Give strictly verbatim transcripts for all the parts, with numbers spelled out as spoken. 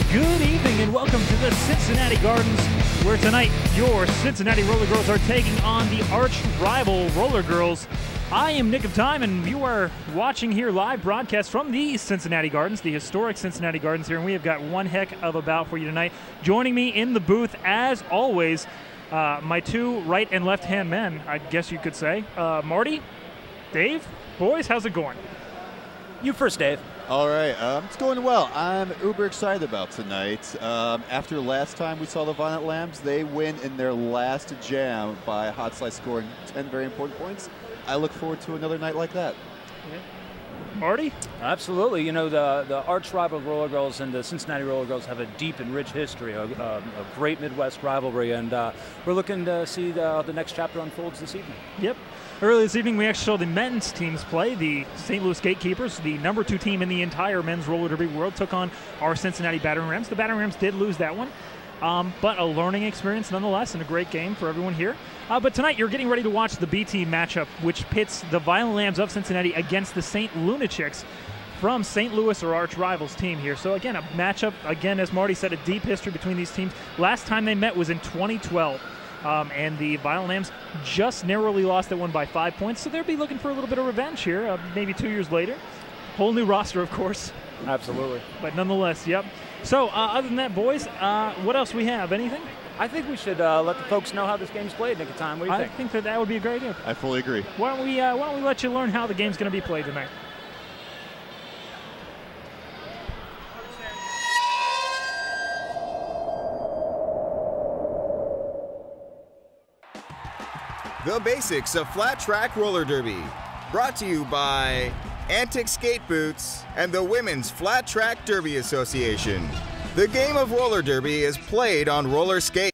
Good evening and welcome to the Cincinnati Gardens, where tonight your Cincinnati Rollergirls are taking on the arch rival Rollergirls. I am Nick of Time, and you are watching here live broadcast from the Cincinnati Gardens, the historic Cincinnati Gardens here, and we have got one heck of a bout for you tonight. Joining me in the booth, as always, uh, my two right and left-hand men, I guess you could say. Uh, Marty, Dave, boys, how's it going? You first, Dave. All right, um, it's going well. I'm uber excited about tonight. Um, after last time we saw the Violent Lambs, they win in their last jam by Hot Slice scoring ten very important points. I look forward to another night like that. Yeah. Marty? Absolutely. You know, the, the arch rival Rollergirls and the Cincinnati Rollergirls have a deep and rich history, a, a, a great Midwest rivalry, and uh, we're looking to see the, the next chapter unfolds this evening. Yep. Earlier this evening, we actually saw the men's teams play. The Saint Louis Gatekeepers, the number two team in the entire men's roller derby world, took on our Cincinnati Battering Rams. The Battering Rams did lose that one, um, but a learning experience nonetheless, and a great game for everyone here. Uh, but tonight, you're getting ready to watch the B team matchup, which pits the Violent Lambs of Cincinnati against the Saint Lunachix from Saint Louis, or arch rivals team here. So again, a matchup, again, as Marty said, a deep history between these teams. Last time they met was in twenty twelve. Um, and the Violent Lambs just narrowly lost that one by five points, so they'll be looking for a little bit of revenge here, uh, maybe two years later. Whole new roster, of course. Absolutely. But nonetheless, yep. So, uh, other than that, boys, uh, what else we have? Anything? I think we should uh, let the folks know how this game's played, Nick of Time. What do you I think? think that that would be a great idea. I fully agree. Why don't we, uh, why don't we let you learn how the game's going to be played tonight? The basics of flat track roller derby, brought to you by Antic Skate Boots and the Women's Flat Track Derby Association. The game of roller derby is played on roller skates,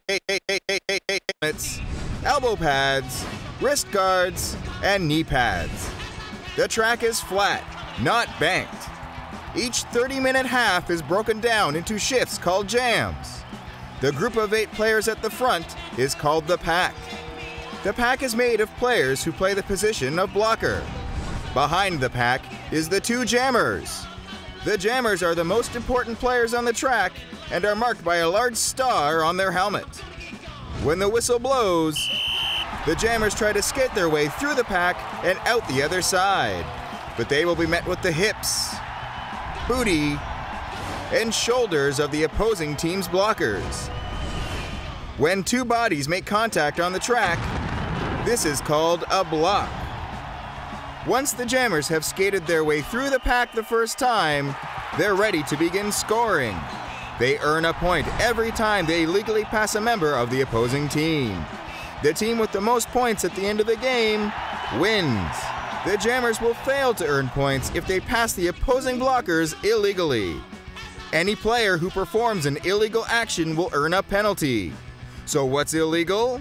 elbow pads, wrist guards, and knee pads. The track is flat, not banked. Each thirty minute half is broken down into shifts called jams. The group of eight players at the front is called the pack. The pack is made of players who play the position of blocker. Behind the pack is the two jammers. The jammers are the most important players on the track and are marked by a large star on their helmet. When the whistle blows, the jammers try to skate their way through the pack and out the other side, but they will be met with the hips, booty, and shoulders of the opposing team's blockers. When two bodies make contact on the track, this is called a block. Once the jammers have skated their way through the pack the first time, they're ready to begin scoring. They earn a point every time they legally pass a member of the opposing team. The team with the most points at the end of the game wins. The jammers will fail to earn points if they pass the opposing blockers illegally. Any player who performs an illegal action will earn a penalty. So what's illegal?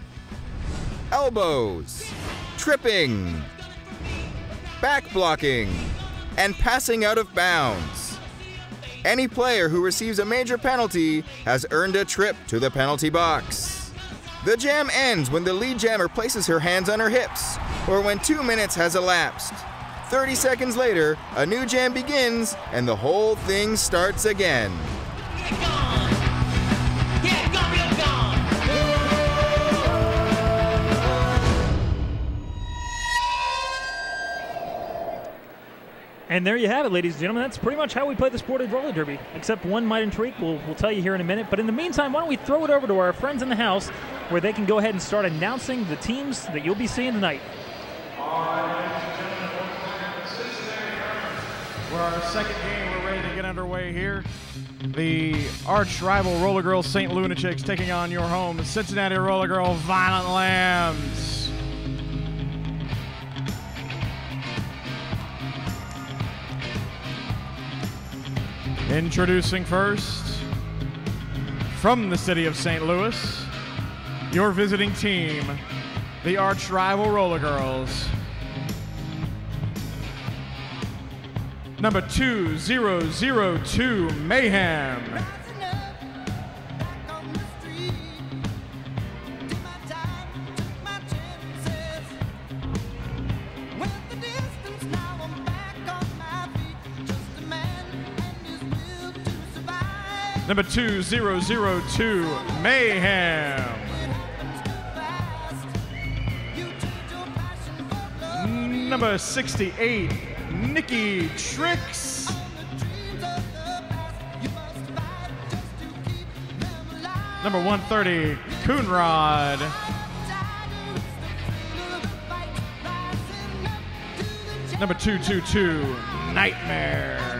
Elbows, tripping, back blocking, and passing out of bounds. Any player who receives a major penalty has earned a trip to the penalty box. The jam ends when the lead jammer places her hands on her hips, or when two minutes has elapsed. thirty seconds later, a new jam begins, and the whole thing starts again. And there you have it, ladies and gentlemen. That's pretty much how we play the sport of roller derby, except one minor tweak we'll, we'll tell you here in a minute. But in the meantime, why don't we throw it over to our friends in the house, where they can go ahead and start announcing the teams that you'll be seeing tonight. For our second game, we're ready to get underway here. The arch rival Rollergirls Saint Lunachix taking on your home, the Cincinnati Rollergirl Violent Lambs. Introducing first, from the city of Saint Louis, your visiting team, the arch rival Rollergirls. Number two zero zero two, Mayhem. Number two zero zero two, Mayhem. Number sixty-eight, Nikki Tricks. Number one thirty, Coonrod. Number two two two, Nightmare.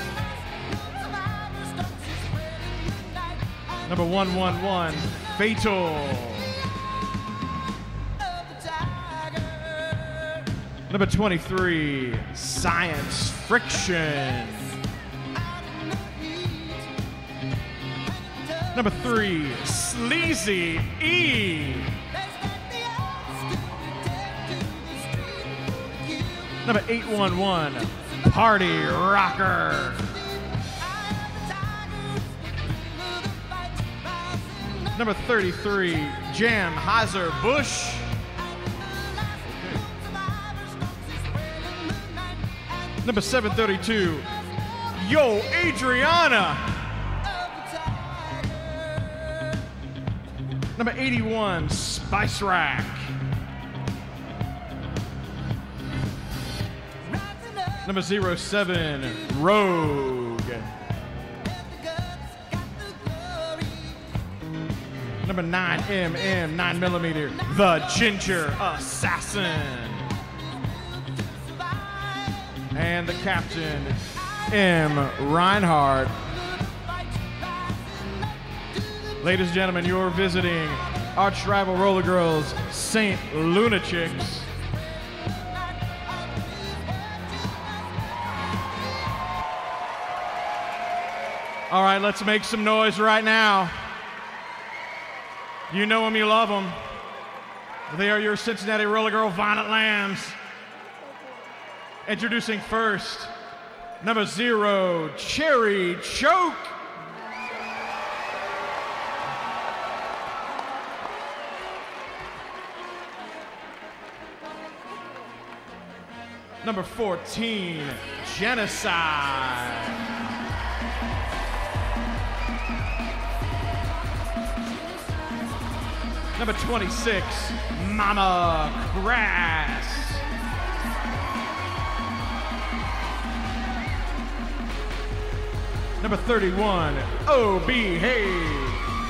Number one one one, Fatal. Number twenty-three, Science Friction. Number three, Sleazy E. Number eight one one, Party Rocker. Number thirty-three, Jan Heiser-Busch. Number seven thirty-two, Yo Adriana. Number eighty-one, Spice Rack. Number zero seven, Rogue. Number nine M M, nine millimeter, The Ginger Assassin. And the captain, M. Reinhardt. Ladies and gentlemen, you're visiting arch rival Roller Girls, Saint Lunachix. All right, let's make some noise right now. You know them, you love them. They are your Cincinnati Roller Girl Violent Lambs. Introducing first, number zero, Cherry Choke. Number fourteen, Genocide. Number twenty-six, Mama Crass. Number thirty-one, O B Hay.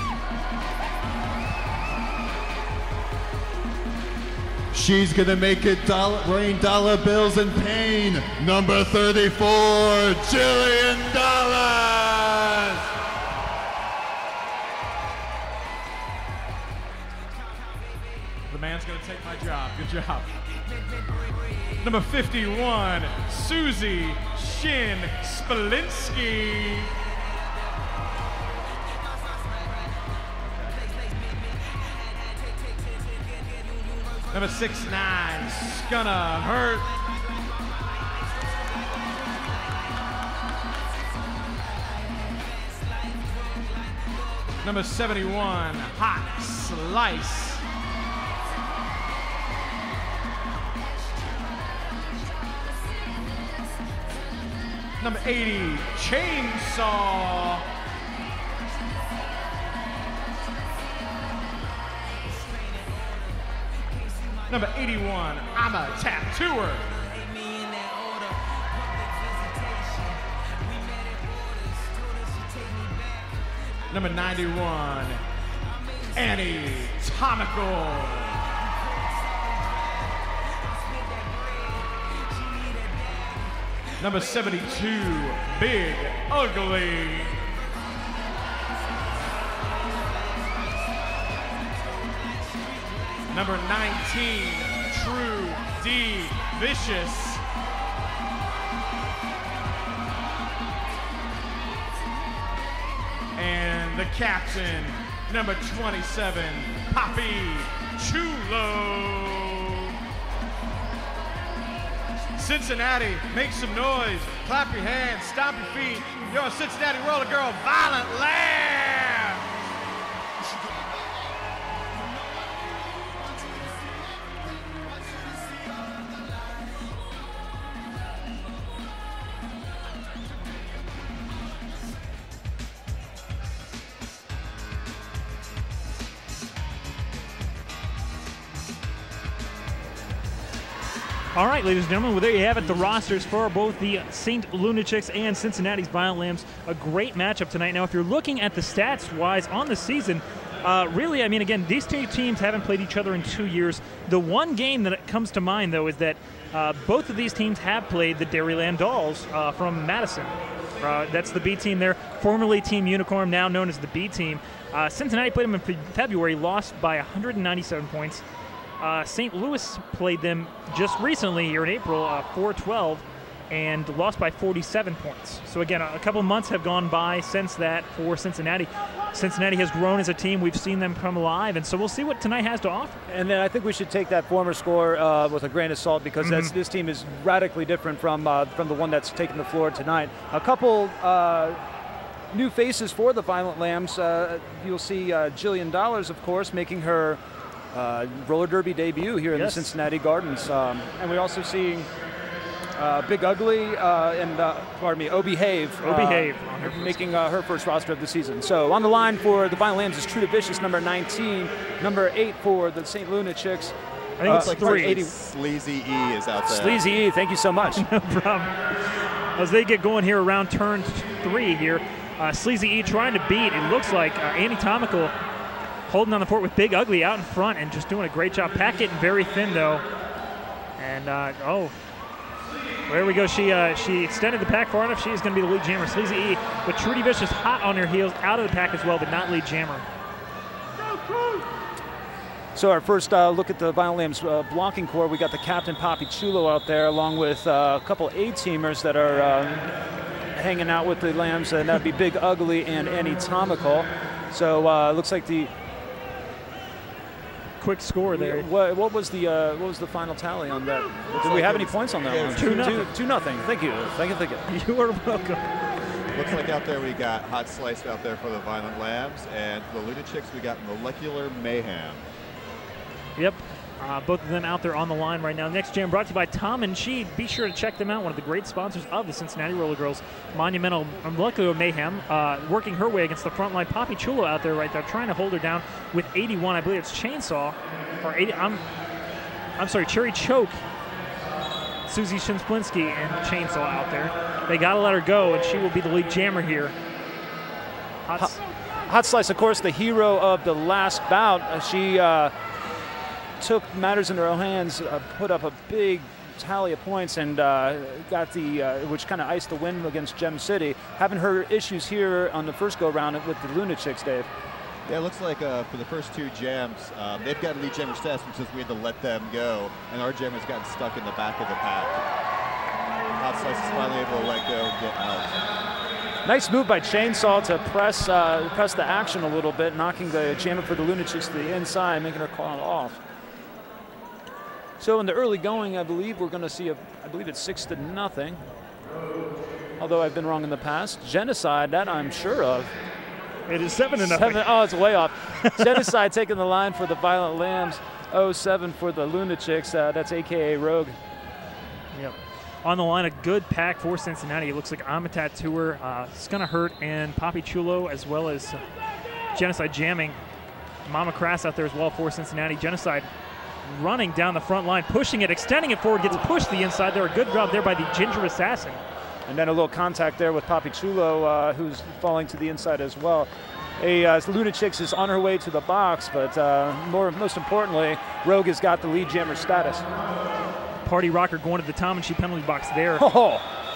She's gonna make it dollar, rain dollar bills and pain. Number thirty-four, Jillian Dollars. The man's gonna take my job. Good job. Number fifty-one, Susie Shin Spalinsky. Number six nine, Skuna Hurt. Number seventy-one, Hot Slice. Number eighty, Chainsaw. Number eighty-one, I'm a Tattooer. Number ninety-one, Annie Tomical. Number seventy-two, Big Ugly. Number nineteen, True D Vicious. And the captain, number twenty-seven, Poppy Chulo. Cincinnati, make some noise, clap your hands, stomp your feet. You're a Cincinnati Roller Girl Violent Lamb. All right, ladies and gentlemen, well, there you have it, the rosters for both the Saint Lunachix and Cincinnati's Violent Lambs. A great matchup tonight. Now, if you're looking at the stats-wise on the season, uh, really, I mean, again, these two teams haven't played each other in two years. The one game that comes to mind, though, is that uh, both of these teams have played the Dairyland Dolls uh, from Madison. Uh, that's the B team there, formerly Team Unicorn, now known as the B team. Uh, Cincinnati played them in fe February, lost by one hundred ninety-seven points. Uh, Saint Louis played them just recently here in April, uh, four twelve, and lost by forty-seven points. So again, a couple months have gone by since that for Cincinnati. Cincinnati has grown as a team. We've seen them come alive, and so we'll see what tonight has to offer. And then I think we should take that former score uh, with a grain of salt, because mm-hmm. that's, this team is radically different from uh, from the one that's taking the floor tonight. A couple uh, new faces for the Violent Lambs. Uh, you'll see uh, Jillian Dollars, of course, making her uh, roller derby debut here in yes. the Cincinnati Gardens, um, and we also see Uh, Big Ugly uh, and, uh, pardon me, O-Behave. O-Behave. Uh, making uh, her first roster of the season. So on the line for the Violent Lambs is True to Vicious, number nineteen. Number eight for the Saint Lunachix. I think uh, it's like three. eighty. Sleazy E is out there. Sleazy E, thank you so much. No problem. As they get going here around turn three here, uh, Sleazy E trying to beat, it looks like uh, Anatomical holding on the fort with Big Ugly out in front and just doing a great job. Pack getting very thin, though. And, uh, oh. There we go. She uh, she extended the pack far enough. She is going to be the lead jammer. Sleazy E, but Trudy Vicious hot on her heels, out of the pack as well, but not lead jammer. So our first uh, look at the Violent Lambs uh, blocking core, we got the captain Poppy Chulo out there, along with uh, a couple A-teamers that are uh, hanging out with the Lambs, and that'd be Big Ugly and Anatomical. So uh, looks like the quick score there. What, what was the uh, what was the final tally on that? Looks Did like we have any points on that yeah, one? Two, two nothing. Two, two nothing. Thank you. Thank you. Thank you. You are welcome. Looks like out there we got Hot Slice out there for the Violent Lambs, and for the Lunachix we got Molecular Mayhem. Yep. Uh, both of them out there on the line right now. Next jam brought to you by Tom and She. Be sure to check them out. One of the great sponsors of the Cincinnati Rollergirls. Monumental Molecular Mayhem uh, working her way against the front line. Poppy Chulo out there right there trying to hold her down with eighty-one. I believe it's Chainsaw. Or eighty. I'm, I'm sorry, Cherry Choke. Susie Shinsplinski and Chainsaw out there. They got to let her go, and she will be the lead jammer here. Hot, Hot, Hot Slice, of course, the hero of the last bout. Uh, she uh, took matters into her own hands, uh, put up a big tally of points, and uh, got the, uh, which kind of iced the win against Gem City. Having her issues here on the first go-round with the Lunachix, Dave. Yeah, it looks like uh, for the first two jams, um, they've got lead jammer status because we had to let them go, and our jammer's gotten stuck in the back of the pack. Hot Slice is finally able to let go and get out. Nice move by Chainsaw to press uh, press the action a little bit, knocking the jammer for the Lunachix to the inside, making her call it off. So in the early going, I believe we're going to see a, I believe it's six to nothing. Although I've been wrong in the past. Genocide, that I'm sure of. It is seven to nothing. Seven, oh, it's way off. Genocide taking the line for the Violent Lambs. oh seven for the Lunachix. Uh, that's A K A Rogue. Yep. On the line, a good pack for Cincinnati. It looks like I'm a Tattooer, uh, Skuna Hurt, and Poppy Chulo, as well as uh, Genocide jamming. Mama Crass out there as well for Cincinnati. Genocide running down the front line, pushing it, extending it forward, gets pushed to the inside there. A good job there by the Ginger Assassin. And then a little contact there with Poppy Chulo, uh, who's falling to the inside as well. A uh, Lunachix is on her way to the box, but uh, more, most importantly, Rogue has got the lead jammer status. Party Rocker going to the Tom and She penalty box there. Oh.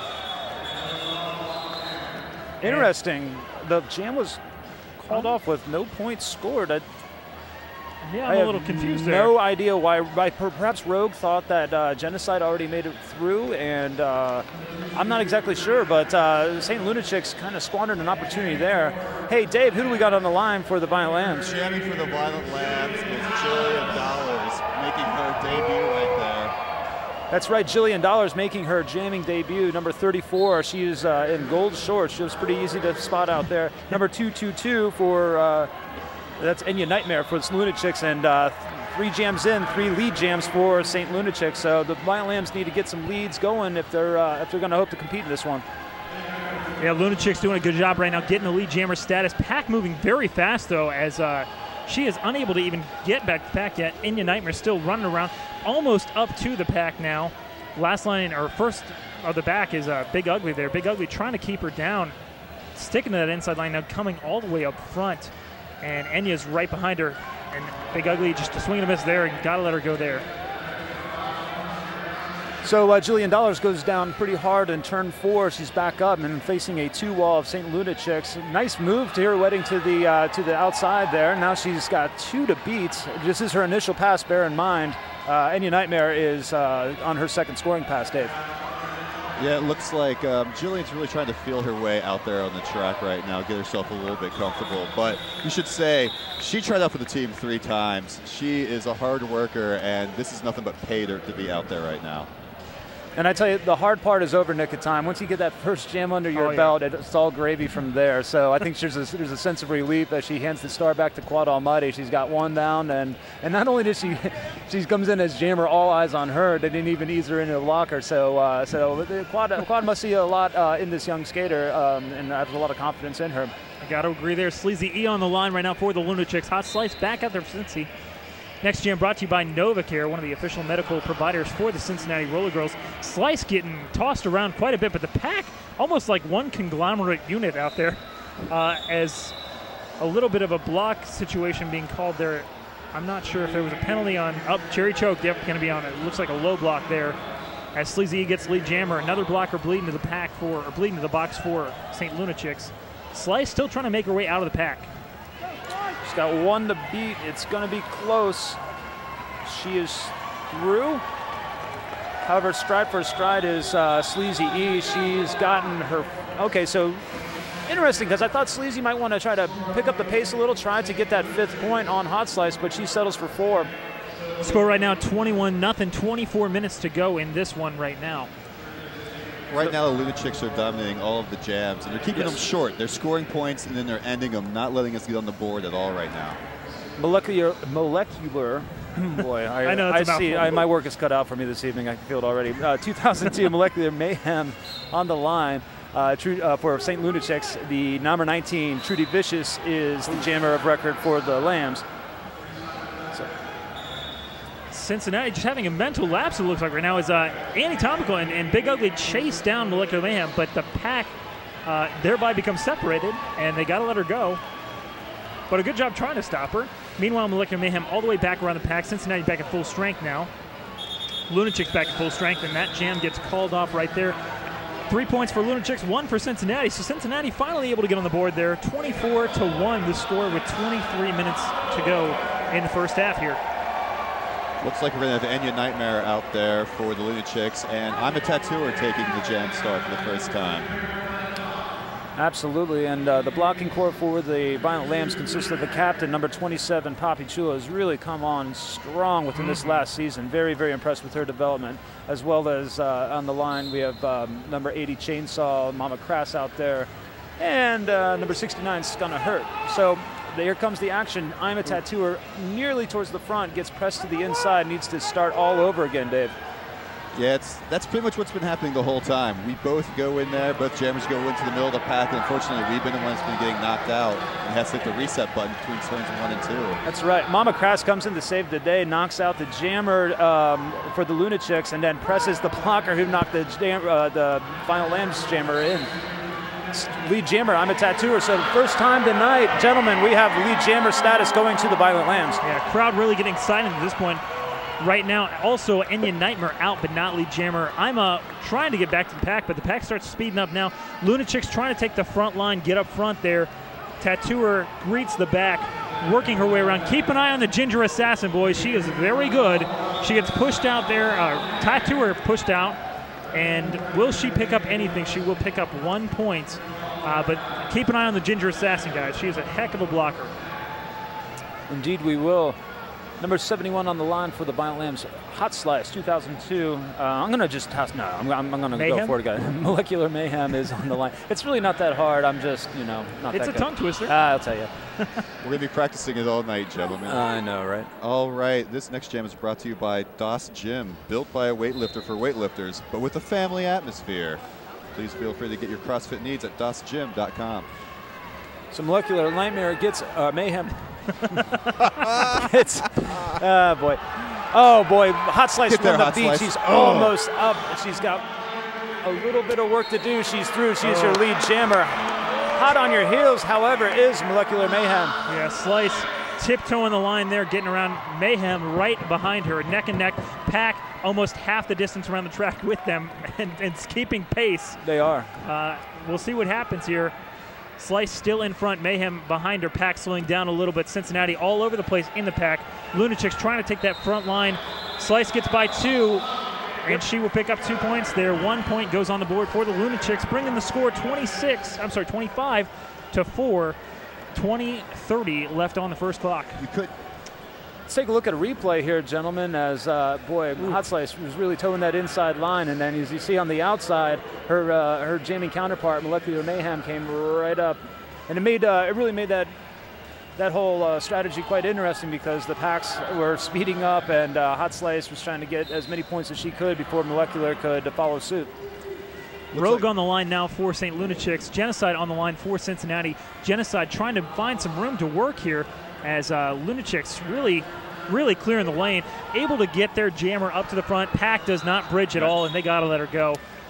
Interesting. The jam was called off with no points scored. I, yeah, I'm I a have little confused no there. No idea why. why. Perhaps Rogue thought that uh, Genocide already made it through, and uh, I'm not exactly sure, but uh, Saint Lunachix kind of squandered an opportunity there. Hey, Dave, who do we got on the line for the Violent Lambs? Jamming for the Violent Lambs is Jillian Dollars, making her debut right there. That's right, Jillian Dollars making her jamming debut. Number thirty-four, she is uh, in gold shorts. She was pretty easy to spot out there. Number two two two for, uh, that's Enya Nightmare for Lunachix, and uh, three jams in, three lead jams for Saint Lunachix. So the Violent Lambs need to get some leads going if they're uh, if they're going to hope to compete in this one. Yeah, Lunachix doing a good job right now, getting the lead jammer status. Pack moving very fast though, as uh, she is unable to even get back to the pack yet. Enya Nightmare still running around, almost up to the pack now. last line, or first of the back is uh, Big Ugly there. Big Ugly trying to keep her down, sticking to that inside line, now coming all the way up front. And Enya's right behind her. And Big Ugly just a swing and a miss there, and got to let her go there. So uh, Jillian Dollars goes down pretty hard in turn four. She's back up and facing a two wall of Saint Lunachix. Nice move to her, wedding to the uh, to the outside there. Now she's got two to beat. This is her initial pass, bear in mind. Uh, Enya Nightmare is uh, on her second scoring pass, Dave. Yeah, it looks like um, Jillian's really trying to feel her way out there on the track right now, get herself a little bit comfortable. But you should say, she tried out for the team three times. She is a hard worker, and this is nothing but paid her to be out there right now. And I tell you, the hard part is over nick of time. Once you get that first jam under your oh, yeah. belt, it's all gravy from there. So I think there's a, there's a sense of relief as she hands the star back to Quad Almighty. She's got one down, and and not only does she, she comes in as jammer, all eyes on her. They didn't even ease her into the blocker. So uh, so the Quad Quad must see a lot uh, in this young skater, um, and I have a lot of confidence in her. I got to agree there. Sleazy E on the line right now for the Lunachix. Hot Slice back out there for Cincy. Next jam brought to you by NovaCare, one of the official medical providers for the Cincinnati Rollergirls. Slice getting tossed around quite a bit, but the pack almost like one conglomerate unit out there, uh, as a little bit of a block situation being called there. I'm not sure if there was a penalty on up oh, Cherry Choke. Yep, going to be on it. Looks like a low block there. As Sleazy E gets lead jammer, another blocker bleeding to the pack for, or bleeding to the box for Saint Lunachix. Slice still trying to make her way out of the pack. She's got one to beat. It's going to be close. She is through. However, stride for stride is uh, Sleazy E. She's gotten her. Okay, so interesting, because I thought Sleazy might want to try to pick up the pace a little, try to get that fifth point on Hot Slice, but she settles for four. Score right now twenty-one nothing. twenty-four minutes to go in this one right now. Right now, the Lunachix are dominating all of the jams, and they're keeping yes. them short. They're scoring points, and then they're ending them, not letting us get on the board at all right now. Molecular, molecular. Boy, I, I know I it's a see. I, my work is cut out for me this evening. I can feel it already. Uh, two thousand two Molecular Mayhem on the line uh, true, uh, for Saint Lunachix. The number nineteen, Trudy Vicious, is the jammer of record for the Lambs. So. Cincinnati just having a mental lapse, it looks like right now, is uh, Anatomical and, and Big Ugly chase down Molecular Mayhem, but the pack uh, thereby becomes separated, and they got to let her go. But a good job trying to stop her. Meanwhile, Molecular Mayhem all the way back around the pack. Cincinnati back at full strength now. Lunachix back at full strength, and that jam gets called off right there. Three points for Lunachix, one for Cincinnati. So Cincinnati finally able to get on the board there. twenty-four to one the score with twenty-three minutes to go in the first half here. Looks like we're going to have Enya Nightmare out there for the Lunachix, and I'm a Tattooer taking the jam star for the first time. Absolutely, and uh, the blocking core for the Violent Lambs consists of the captain, number twenty-seven, Poppy Chula, has really come on strong within this last season. Very, very impressed with her development, as well as uh, on the line we have um, number eighty, Chainsaw, Mama Crass out there, and uh, number sixty-nine, Skunna Hurt. So here comes the action. I'm a Tattooer nearly towards the front, gets pressed to the inside, needs to start all over again, Dave. Yeah, it's, that's pretty much what's been happening the whole time. We both go in there, both jammers go into the middle of the pack, and unfortunately we've been the ones been getting knocked out and has to hit the reset button between turns one and two. That's right. Mama Crass comes in to save the day, knocks out the jammer um, for the Lunachix, and then presses the blocker who knocked the, jam, uh, the Final Lambs jammer in. Lead jammer, I'm a Tattooer. So first time tonight, gentlemen, we have lead jammer status going to the Violent Lambs. Yeah, crowd really getting excited at this point. Right now, also Enya Nightmare out, but not lead jammer. I'm uh, trying to get back to the pack, but the pack starts speeding up now. Lunachix trying to take the front line, get up front there. Tattooer greets the back, working her way around. Keep an eye on the Ginger Assassin, boys. She is very good. She gets pushed out there. Uh, Tattooer pushed out. And will she pick up anything? She will pick up one point. Uh, but keep an eye on the Ginger Assassin, guys. She is a heck of a blocker. Indeed, we will. Number seventy-one on the line for the Violent Lambs, Hot Slice, two thousand two. Uh, I'm going to just toss, no, I'm, I'm, I'm going to go for it, guys. Molecular Mayhem is on the line. It's really not that hard. I'm just, you know, not it's that It's a good. tongue twister. Uh, I'll tell you. We're going to be practicing it all night, gentlemen. Uh, I know, right? All right, this next jam is brought to you by DOS Gym, built by a weightlifter for weightlifters, but with a family atmosphere. Please feel free to get your CrossFit needs at dos gym dot com. So Molecular Nightmare gets uh, Mayhem. it's, oh boy. Oh boy, Hot Slice Get there, won the Hot beat. Slice. She's Oh. almost up. She's got a little bit of work to do. She's through. She's your lead jammer. Hot on your heels, however, is Molecular Mayhem. Yeah, Slice tiptoeing the line there, getting around Mayhem right behind her, neck and neck. Pack almost half the distance around the track with them, and, and keeping pace. They are. Uh, we'll see what happens here. Slice still in front, Mayhem behind her, Pack slowing down a little bit. Cincinnati all over the place in the pack. Lunachix trying to take that front line. Slice gets by two, and she will pick up two points there. One point goes on the board for the Lunachix, bringing the score twenty-six, I'm sorry, twenty-five to four. twenty thirty left on the first clock. You could. Let's take a look at a replay here, gentlemen, as, uh, boy, Ooh. Hot Slice was really towing that inside line, and then as you see on the outside, her uh, her jamming counterpart, Molecular Mayhem, came right up. And it made uh, it really made that that whole uh, strategy quite interesting because the packs were speeding up, and uh, Hot Slice was trying to get as many points as she could before Molecular could follow suit. Rogue like on the line now for Saint Lunachix. Genocide on the line for Cincinnati. Genocide trying to find some room to work here as uh, Lunachix really, really clearing the lane. Able to get their jammer up to the front. Pack does not bridge at all, and they got to let her go.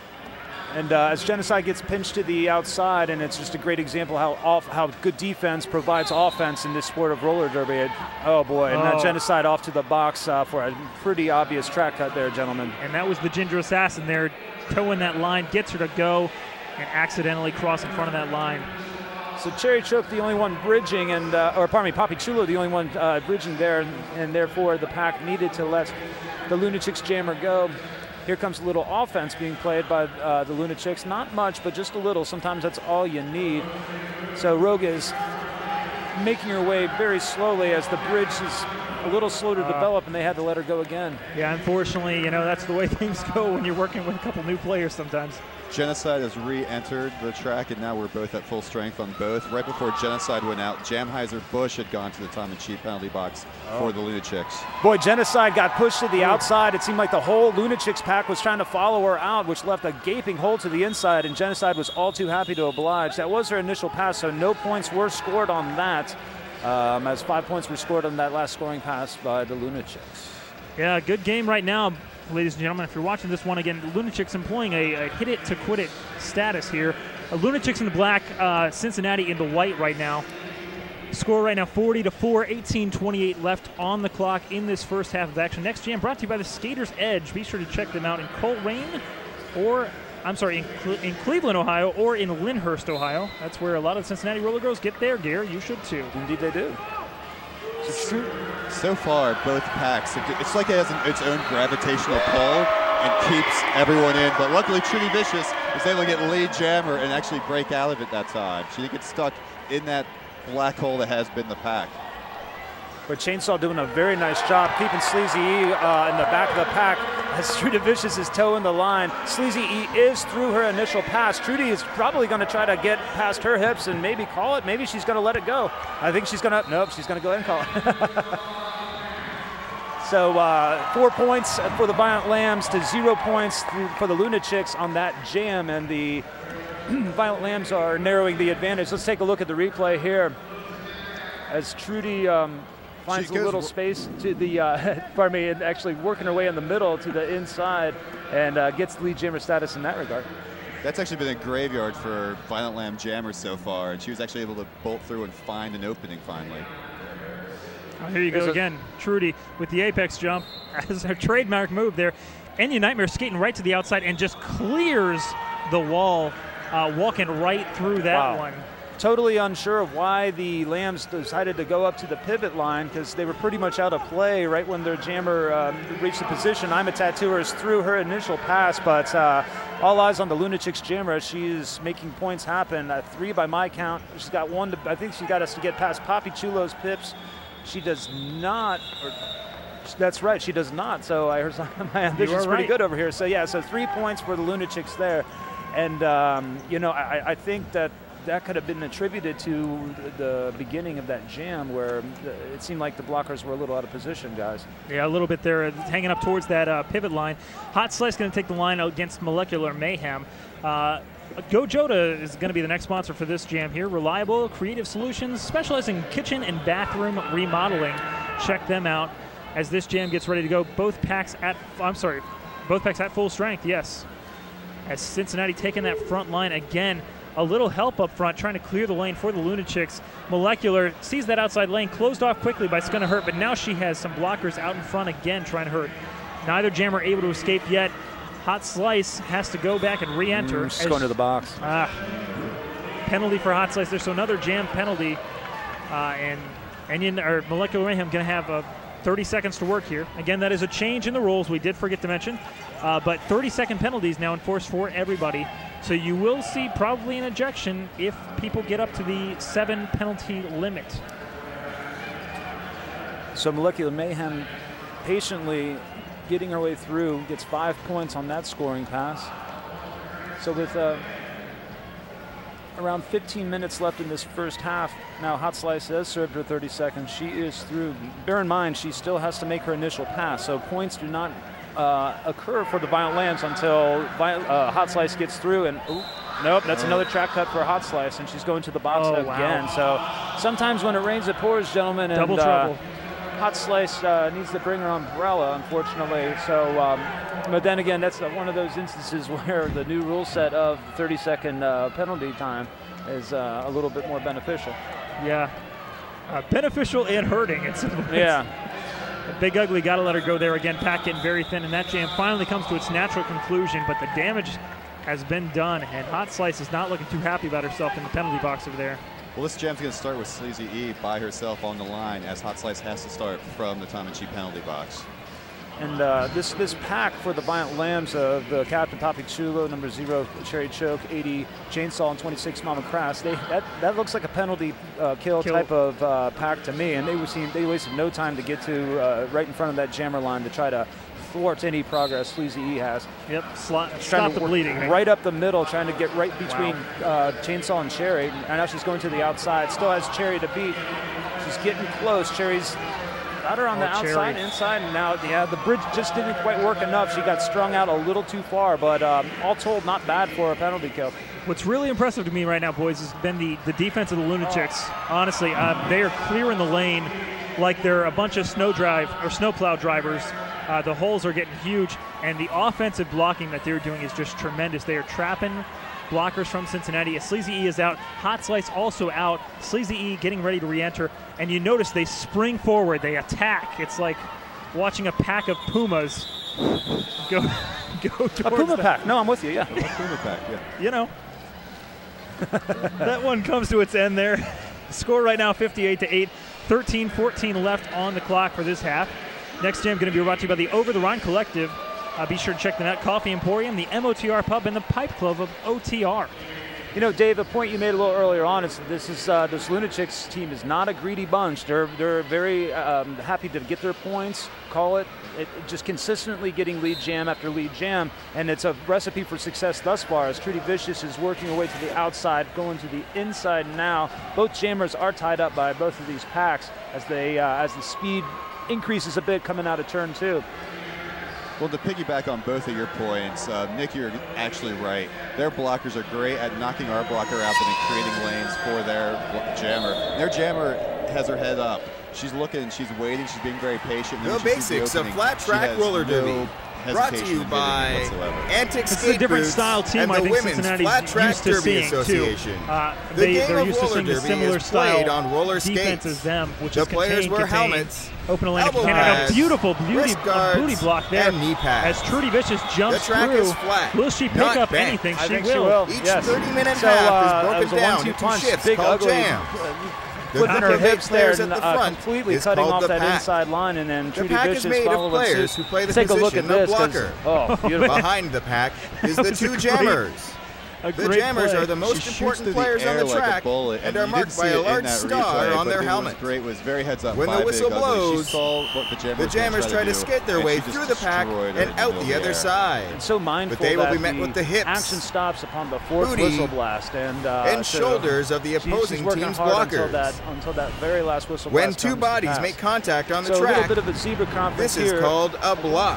And uh, as Genocide gets pinched to the outside, and it's just a great example how off, how good defense provides offense in this sport of roller derby. It, oh boy, and oh. that Genocide off to the box uh, for a pretty obvious track cut there, gentlemen. And that was the Ginger Assassin there, towing that line, gets her to go, and accidentally cross in front of that line. So Cherry Choke, the only one bridging, and uh, or pardon me, Papi Chulo, the only one uh, bridging there, and, and therefore the pack needed to let the Lunachix jammer go. Here comes a little offense being played by uh, the Lunachix. Not much, but just a little. Sometimes that's all you need. So Rogue is making her way very slowly as the bridge is a little slow to uh, develop, and they had to let her go again. Yeah, unfortunately, you know, that's the way things go when you're working with a couple new players sometimes. Genocide has re-entered the track, and now we're both at full strength on both. Right before Genocide went out, Jamheiser Bush had gone to the time and cheat penalty box oh. for the Lunachix. Boy, Genocide got pushed to the outside. It seemed like the whole Lunachix pack was trying to follow her out, which left a gaping hole to the inside, and Genocide was all too happy to oblige. That was her initial pass, so no points were scored on that, um, as five points were scored on that last scoring pass by the Lunachix. Yeah, good game right now. Ladies and gentlemen, if you're watching this one again, Lunachix employing a, a hit it to quit it status here. A Lunachix in the black, uh, Cincinnati in the white right now. Score right now forty to four, eighteen twenty-eight left on the clock in this first half of action. Next jam brought to you by the Skater's Edge. Be sure to check them out in Coleraine, or I'm sorry, in, Cle in Cleveland, Ohio, or in Lyndhurst, Ohio. That's where a lot of the Cincinnati Roller Girls get their gear. You should too. Indeed, they do. It's true. So far, both packs, it's like it has an, its own gravitational pull and keeps everyone in. But luckily, Trudy Vicious was able to get lead jammer and actually break out of it that time. She didn't get stuck in that black hole that has been the pack. But Chainsaw doing a very nice job keeping Sleazy E uh, in the back of the pack as Trudy Vicious is towing the line. Sleazy E is through her initial pass. Trudy is probably going to try to get past her hips and maybe call it. Maybe she's going to let it go. I think she's going to, nope, she's going to go ahead and call it. So uh, four points for the Violent Lambs to zero points for the Lunachix on that jam, and the Violent Lambs are narrowing the advantage. Let's take a look at the replay here as Trudy um, finds a little space to the, uh, pardon me, and actually working her way in the middle to the inside, and uh, gets lead jammer status in that regard. That's actually been a graveyard for Violent Lamb jammers so far, and she was actually able to bolt through and find an opening finally. Oh, here you go again, Trudy with the apex jump as her trademark move there. Enya Nightmare skating right to the outside and just clears the wall, uh, walking right through that wow. one. Totally unsure of why the Lambs decided to go up to the pivot line, because they were pretty much out of play right when their jammer um, reached the position. I'm a Tattooer is through her initial pass, but uh, all eyes on the Lunachix jammer. She's making points happen. Uh, three by my count. She's got one to, I think she got us to get past Papi Chulo's pips. She does not, or, that's right, she does not. So I heard my ambition's pretty right. good over here. So yeah, so three points for the Lunachix there. And, um, you know, I, I think that that could have been attributed to the beginning of that jam where it seemed like the blockers were a little out of position, guys. Yeah, a little bit there, hanging up towards that uh, pivot line. Hot Slice going to take the line against Molecular Mayhem. Uh, Go Joda is going to be the next sponsor for this jam here. Reliable, creative solutions, specializing in kitchen and bathroom remodeling. Check them out. as this jam gets ready to go. Both packs at, I'm sorry, both packs at full strength, yes. As Cincinnati taking that front line again. A little help up front, trying to clear the lane for the Lunachix. Molecular sees that outside lane, closed off quickly by Skonna Hurt, but now she has some blockers out in front again trying to hurt. Neither jammer able to escape yet. Hot Slice has to go back and re-enter. Mm, just going to the box. Ah, penalty for Hot Slice there, so another jam penalty. Uh, and Onion, or Molecular Mayhem going to have uh, thirty seconds to work here. Again, that is a change in the rules we did forget to mention. Uh, but thirty second penalties now enforced for everybody. So you will see probably an ejection if people get up to the seven penalty limit. So Molecular Mayhem patiently getting her way through, gets five points on that scoring pass. So with uh, around fifteen minutes left in this first half, now Hot Slice has served her thirty seconds. She is through. Bear in mind, she still has to make her initial pass, so points do not uh, occur for the Violent Lambs until uh, Hot Slice gets through. And ooh, nope, that's another track cut for Hot Slice, and she's going to the box oh, again. Wow. So sometimes when it rains, it pours, gentlemen. And, Double trouble. Uh, Hot Slice uh, needs to bring her umbrella, unfortunately. So, um, but then again, that's one of those instances where the new rule set of thirty second uh, penalty time is uh, a little bit more beneficial. Yeah, uh, beneficial and hurting. It's yeah. Big Ugly got to let her go there again. Pack getting very thin, and that jam finally comes to its natural conclusion. But the damage has been done, and Hot Slice is not looking too happy about herself in the penalty box over there. Well, this jam's going to start with Sleazy E by herself on the line, as Hot Slice has to start from the Tom and Chi penalty box. And uh, this this pack for the Violent Lambs of the Captain Poppy Chulo, number zero Cherry Choke, eighty Chainsaw, and twenty-six Mama Crass. They that that looks like a penalty uh, kill, kill type of uh, pack to me. And they were seeing, they wasted no time to get to uh, right in front of that jammer line to try to thwart any progress Sleazy E has. Yep, Slot, stop the bleeding. Right? right up the middle, trying to get right between wow. uh, Chainsaw and Cherry. And now she's going to the outside. Still has Cherry to beat. She's getting close. Cherry's got her on the oh, outside, Cherry. inside, and now yeah, the bridge just didn't quite work enough. She got strung out a little too far, but um, all told, not bad for a penalty kill. What's really impressive to me right now, boys, has been the, the defense of the Lunachix. Oh. Honestly, uh, they are clearing the lane like they're a bunch of snow drive or snowplow drivers. Uh, the holes are getting huge, and the offensive blocking that they're doing is just tremendous. They are trapping blockers from Cincinnati. Sleazy E is out. Hot Slice also out. Sleazy E getting ready to re-enter. And you notice they spring forward. They attack. It's like watching a pack of pumas go, go towards a puma them. pack. No, I'm with you, yeah. A puma pack, yeah. You know. That one comes to its end there. Score right now fifty-eight to eight. thirteen fourteen left on the clock for this half. Next jam going to be brought to you by the Over the Rhine Collective. Uh, be sure to check them out. Coffee Emporium, the M O T R Pub, and the Pipe Club of O T R. You know, Dave, the point you made a little earlier on is this is uh, this Lunachix team is not a greedy bunch. They're they're very um, happy to get their points, call it, it, just consistently getting lead jam after lead jam, and it's a recipe for success thus far. As Trudy Vicious is working her way to the outside, going to the inside now. Both jammers are tied up by both of these packs as they uh, as the speed increases a bit coming out of turn two. Well, to piggyback on both of your points, uh, Nick, you're actually right. Their blockers are great at knocking our blocker out and then creating lanes for their jammer. Their jammer has her head up. She's looking, she's waiting, she's being very patient. The basics of flat track roller derby. Brought to you by Antic It's a different style team, and I the think Women's Cincinnati's Flat Track used to Derby seeing Association. too. Uh, the they, game they're of used to roller seeing a derby similar is played style on roller defense skates. as them, which the is players contain, wear contain, helmets, open a lane, elbow contain, and pads, a beautiful beauty, wrist guards, booty block there. and knee pads. As Trudy Vicious jumps the track through, is flat, will she pick not up bent. anything? I She think will. she will. Each yes. thirty minute so, half uh, is broken it was a down one-two into punch, shifts big, called ugly, jam. Uh, The putting group her of eight hips there players and at the uh, front completely is cutting called off the that pack. inside line, and then The Trudy pack is Vicious made of following players suit. who play the Take a look position at of this. 'cause- blocker. Oh, beautiful. Behind the pack is the That was two a jammers. A The great jammers play. are the most She shoots important through the players on air the like a track bullet, and and are you marked didn't by see a it in large that star replay, on but their it helmet. was great. It was very heads up. When the by Big whistle Ugly. blows, she saw what the jammers, The jammers try to do, skid their and way she just through the pack destroyed and it out in the other air. side. And so mindful But they will that be met the with the hips, action stops upon the fourth booty, whistle blast, and uh, and so shoulders of the she's- she's opposing working team's hard until blockers. that until that very last whistle When blast two comes to bodies pass. make contact on the so a little track, bit of a zebra conference this is here. called a block.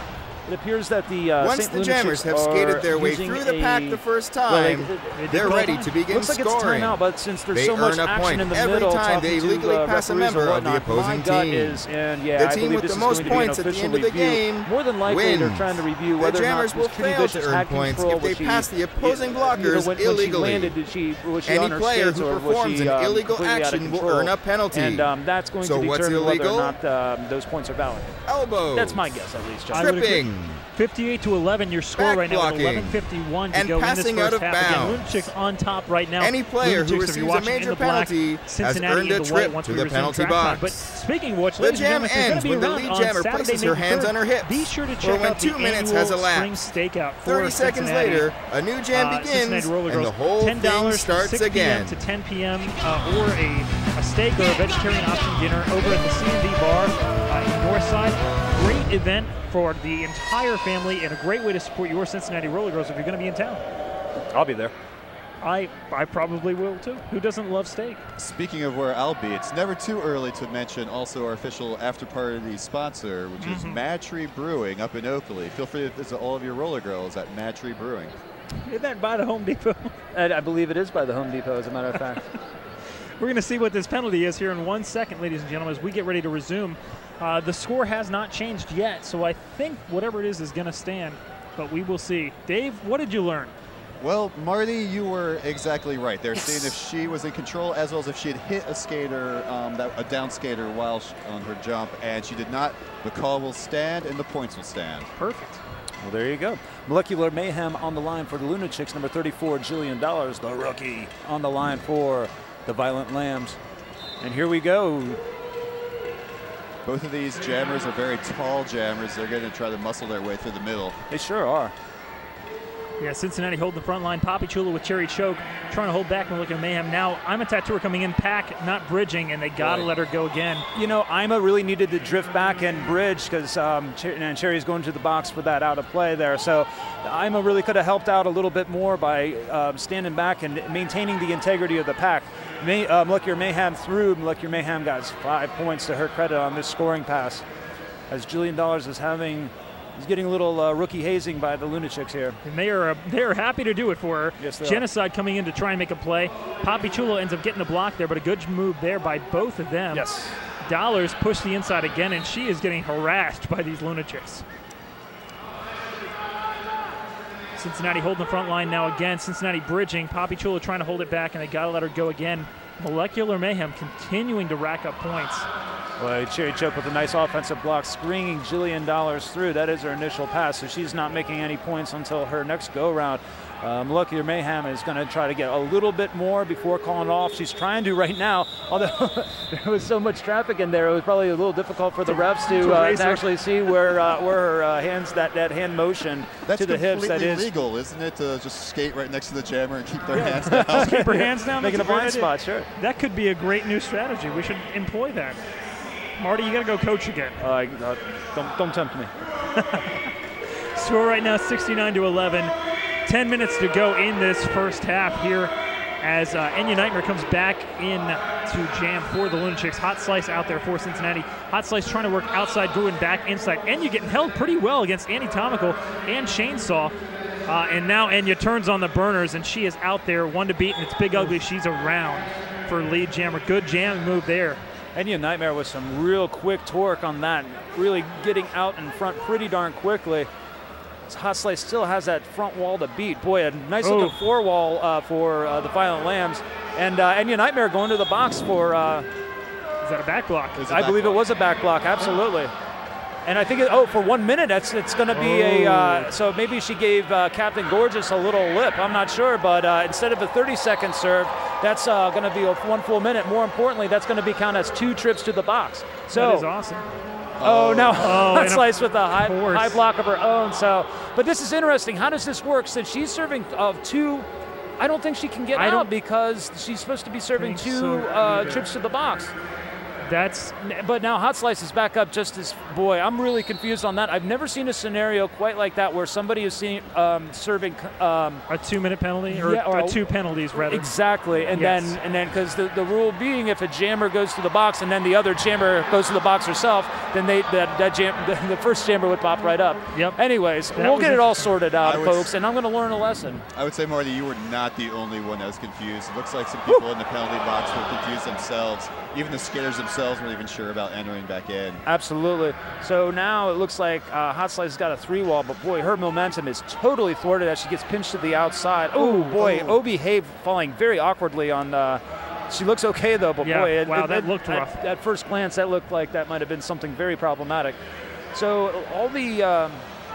It appears that the uh, Once Saint the Lunachix Jammers have are skated their way using through the a- pack the first well, time, they- they- did they're call ready time. to begin Looks like scoring. it's timeout, but since there's They so much earn a action point in the every middle, time they talking to, legally uh, pass a referees member and of the whatnot, opposing my gut team. is, and yeah, The I team believe with this the is most going to be an points at the official end of the review. game More than likely, they're wins. trying to review The whether or not Jammers will Miss Kitty fail Vicious to earn had points control. if they Was she- pass the opposing you know, blockers when, when illegally. She landed, did she, was she Any on her player skates, who or was performs she, an um, illegal completely out of action will control? earn a penalty. And um, that's going So to what's determine whether illegal? or not um, those points are valid. Elbows. That's my guess, at least. John. I would agree. Tripping. fifty-eight to eleven, your score Back right now with blocking. eleven fifty-one to And go in this passing first out of half. bounds. Again, Lunachix on top right now. Any player who Lunachix, if receives you're a watching in major the black, penalty has Cincinnati earned a in the trip white once to we the resume penalty track time. box. But speaking of which, The ladies and jam gentlemen, if you're ends gonna when be the around lead on jammer Saturday, places May her hands third, on her hips, Be sure to or check when out two the minutes annual has elapsed. spring stakeout for thirty seconds Cincinnati. later, a new jam Uh, begins, Cincinnati Rollergirls, and the whole ten thing dollars starts six p m again. to ten p m Uh, or a, a steak or a vegetarian option dinner over at the C and D bar uh, in Northside. Great event for the entire family and a great way to support your Cincinnati Rollergirls if you're going to be in town. I'll be there. I I probably will too. Who doesn't love steak? Speaking of where I'll be, it's never too early to mention also our official after-party sponsor, which is Mhm. Mad Tree Brewing up in Oakley. Feel free to visit all of your roller girls at Mad Tree Brewing. Isn't that by the Home Depot? And I believe it is by the Home Depot, as a matter of fact. We're going to see what this penalty is here in one second, ladies and gentlemen, as we get ready to resume. Uh, the score has not changed yet, so I think whatever it is is going to stand, but we will see. Dave, what did you learn? Well, Marty, you were exactly right. They're seeing if she was in control as well as if she had hit a skater, um, that, a down skater while she, on her jump, and she did not. The call will stand and the points will stand. Perfect. Well, there you go. Molecular Mayhem on the line for the Lunachix, number thirty-four, Jillian Dollars, the rookie, on the line for the Violent Lambs. And here we go. Both of these jammers are very tall jammers. They're going to try to muscle their way through the middle. They sure are. Yeah, Cincinnati holding the front line. Poppy Chula with Cherry Choke, trying to hold back Molecular Mayhem. Now, I'm a tattooer coming in, pack, not bridging, and they got to Right. let her go again. You know, Ima really needed to drift back and bridge because um, Cher and Cherry's going to the box for that out of play there. So Ima really could have helped out a little bit more by uh, standing back and maintaining the integrity of the pack. May, uh, Molecular Mayhem through. Molecular Mayhem got five points to her credit on this scoring pass, as Jillian Dollars is having, he's getting a little uh, rookie hazing by the Lunachix here. And they are, uh, they are happy to do it for her. Yes, they are. Genocide coming in to try and make a play. Poppy Chula ends up getting the block there, but a good move there by both of them. Yes. Dollars push the inside again, and she is getting harassed by these Lunachix. Cincinnati holding the front line now again. Cincinnati bridging. Poppy Chula trying to hold it back, and they got to let her go again. Molecular Mayhem continuing to rack up points. Well, Cherry Choke with a nice offensive block, screening Jillian Dollars through. That is her initial pass, so she's not making any points until her next go-round. Uh, Molecular Mayhem is going to try to get a little bit more before calling off. She's trying to right now, although there was so much traffic in there, it was probably a little difficult for the refs to, to uh, raise to her. actually see where uh, where her uh, hands, that, that hand motion That's to the hips. completely That is legal, isn't it, to just skate right next to the jammer and keep their hands down? Keep her hands down. making a That's great blind idea. spot, sure. That could be a great new strategy. We should employ that. Marty, you got to go coach again. Uh, uh, don't, don't tempt me. Score right now sixty-nine to eleven. ten minutes to go in this first half here as uh, Enya Nightmare comes back in to jam for the Lunachix. Hot Slice out there for Cincinnati. Hot Slice trying to work outside, going back inside. Enya getting held pretty well against Annie Tomical and Chainsaw. Uh, and now Enya turns on the burners, and she is out there, one to beat, and it's Big Ugly. She's around for lead jammer. Good jam move there. Enya Nightmare with some real quick torque on that, really getting out in front pretty darn quickly. Hot Slice still has that front wall to beat. Boy, a nice Oh. looking floor wall uh, for uh, the Violent Lambs. And uh, Enya Nightmare going to the box for, uh, Is that a back block? Is it I back believe block? it was a back block, absolutely. And I think, it, oh, for one minute, that's it's going to be a, uh, so maybe she gave uh, Captain Gorgeous a little lip, I'm not sure, but uh, instead of a thirty second serve, that's uh, going to be a one full minute. More importantly, that's going to be counted as two trips to the box. So, That is awesome. Oh, now Oh, Hot and Slice with a high, course. high block of her own. So, but this is interesting. How does this work? Since she's serving of two, I don't think she can get I out don't because she's supposed to be serving think two so uh, either. trips to the box. That's But now Hot Slice is back up just as, boy, I'm really confused on that. I've never seen a scenario quite like that where somebody is seen, um, serving um, a two-minute penalty, or, yeah, or oh, two penalties, rather. Exactly, and Yes. then and then because the, the rule being if a jammer goes to the box and then the other jammer goes to the box herself, then they that, that jam, the, the first jammer would pop right up. Yep. Anyways, That we'll was get a- it all sorted out, I would folks, s- and I'm going to learn a lesson. I would say, Marty, you were not the only one that was confused. It looks like some people in the penalty box were confused themselves. Even the skaters themselves weren't even sure about entering back in. Absolutely. So now it looks like uh, Hot Slice has got a three wall, but boy, her momentum is totally thwarted as she gets pinched to the outside. Oh boy, oh. Obi Have falling very awkwardly on. Uh, she looks okay though, but Yeah, boy, it, wow, it- that it- looked rough. At, at first glance, that looked like that might have been something very problematic. So all the. Um,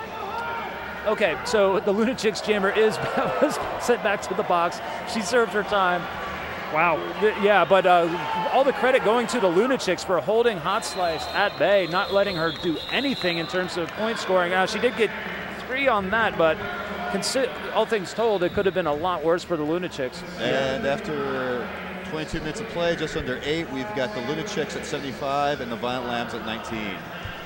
Okay, so the Lunachix jammer is was sent back to the box. She served her time. Wow. Th- Yeah, but uh, all the credit going to the Lunachix for holding Hot Slice at bay, not letting her do anything in terms of point scoring. Now, she did get three on that, but consi- all things told, it could have been a lot worse for the Lunachix. And after twenty-two minutes of play, just under eight, we've got the Lunachix at seventy-five and the Violent Lambs at nineteen.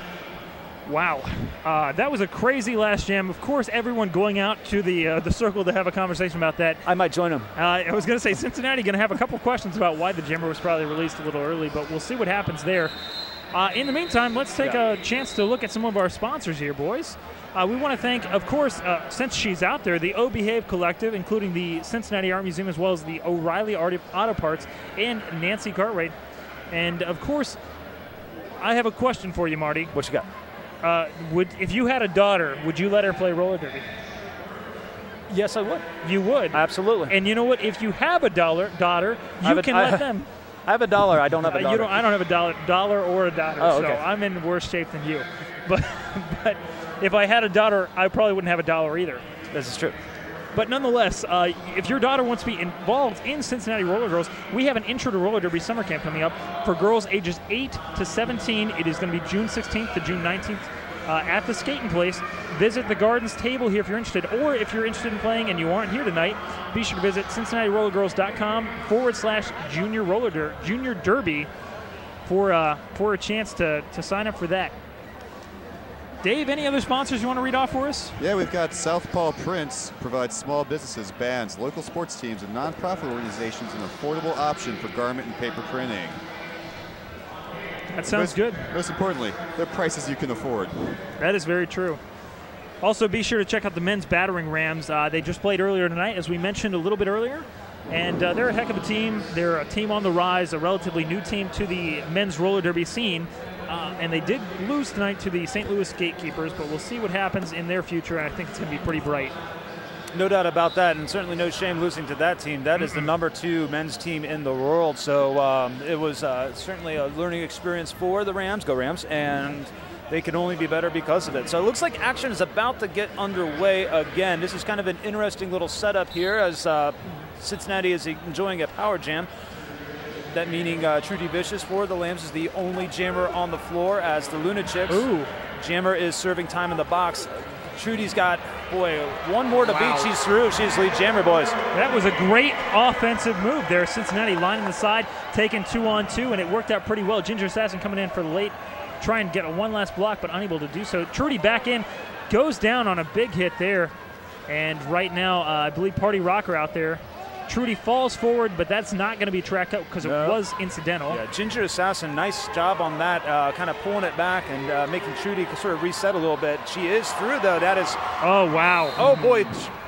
Wow, uh, that was a crazy last jam. Of course, everyone going out to the uh, the circle to have a conversation about that. I might join them. Uh, I was going to say Cincinnati going to have a couple questions about why the jammer was probably released a little early, but we'll see what happens there. Uh, in the meantime, let's take Yeah. a chance to look at some of our sponsors here, boys. Uh, we want to thank, of course, uh, since she's out there, the O Behave Collective, including the Cincinnati Art Museum, as well as the O'Reilly Auto Auto Parts, and Nancy Cartwright. And, of course, I have a question for you, Marty. What you got? Uh, would if you had a daughter, would you let her play roller derby? Yes, I would. You would. Absolutely. And you know what? If you have a dollar daughter, I have you a- can I- let them. I have a dollar. I don't have a Uh, dollar. you don't. I don't have a dollar, dollar or a daughter, Oh, okay. so I'm in worse shape than you. But, but if I had a daughter, I probably wouldn't have a dollar either. This is true. But nonetheless, uh, if your daughter wants to be involved in Cincinnati Roller Girls, we have an Intro to Roller Derby summer camp coming up for girls ages eight to seventeen. It is going to be June sixteenth to June nineteenth. Uh, at the skating place. Visit the Gardens table here if you're interested, or if you're interested in playing and you aren't here tonight, be sure to visit Cincinnati Roller Girls dot com forward slash junior roller der- junior derby for uh, for a chance to, to sign up for that. Dave, any other sponsors you want to read off for us? Yeah, we've got Southpaw Prints provides small businesses, bands, local sports teams, and nonprofit organizations an affordable option for garment and paper printing. That sounds most, good. Most importantly, they're prices you can afford. That is very true. Also, be sure to check out the men's battering rams. Uh, they just played earlier tonight, as we mentioned a little bit earlier. And uh, they're a heck of a team. They're a team on the rise, a relatively new team to the men's roller derby scene. Uh, and they did lose tonight to the Saint Louis Gatekeepers, but we'll see what happens in their future, and I think it's going to be pretty bright. No doubt about that, and certainly no shame losing to that team. That is the number two men's team in the world, so um, it was uh, certainly a learning experience for the Rams. Go Rams! And they can only be better because of it. So it looks like action is about to get underway again. This is kind of an interesting little setup here as uh, Cincinnati is enjoying a power jam. That meaning uh, Trudy Vicious for the Lambs is the only jammer on the floor, as the Lunachix Ooh. jammer is serving time in the box. Trudy's got, boy, one more to Wow. beat. She's through. She's lead jammer, boys. That was a great offensive move there. Cincinnati lining the side, taking two on two, and it worked out pretty well. Ginger Assassin coming in for the late, trying to get a one last block, but unable to do so. Trudy back in, goes down on a big hit there. And right now, uh, I believe Party Rocker out there. Trudy falls forward, but that's not going to be tracked up because it No. was incidental. Yeah, Ginger Assassin, nice job on that, uh, kind of pulling it back and uh, making Trudy sort of reset a little bit. She is through, though. That is, Oh, wow. oh, boy.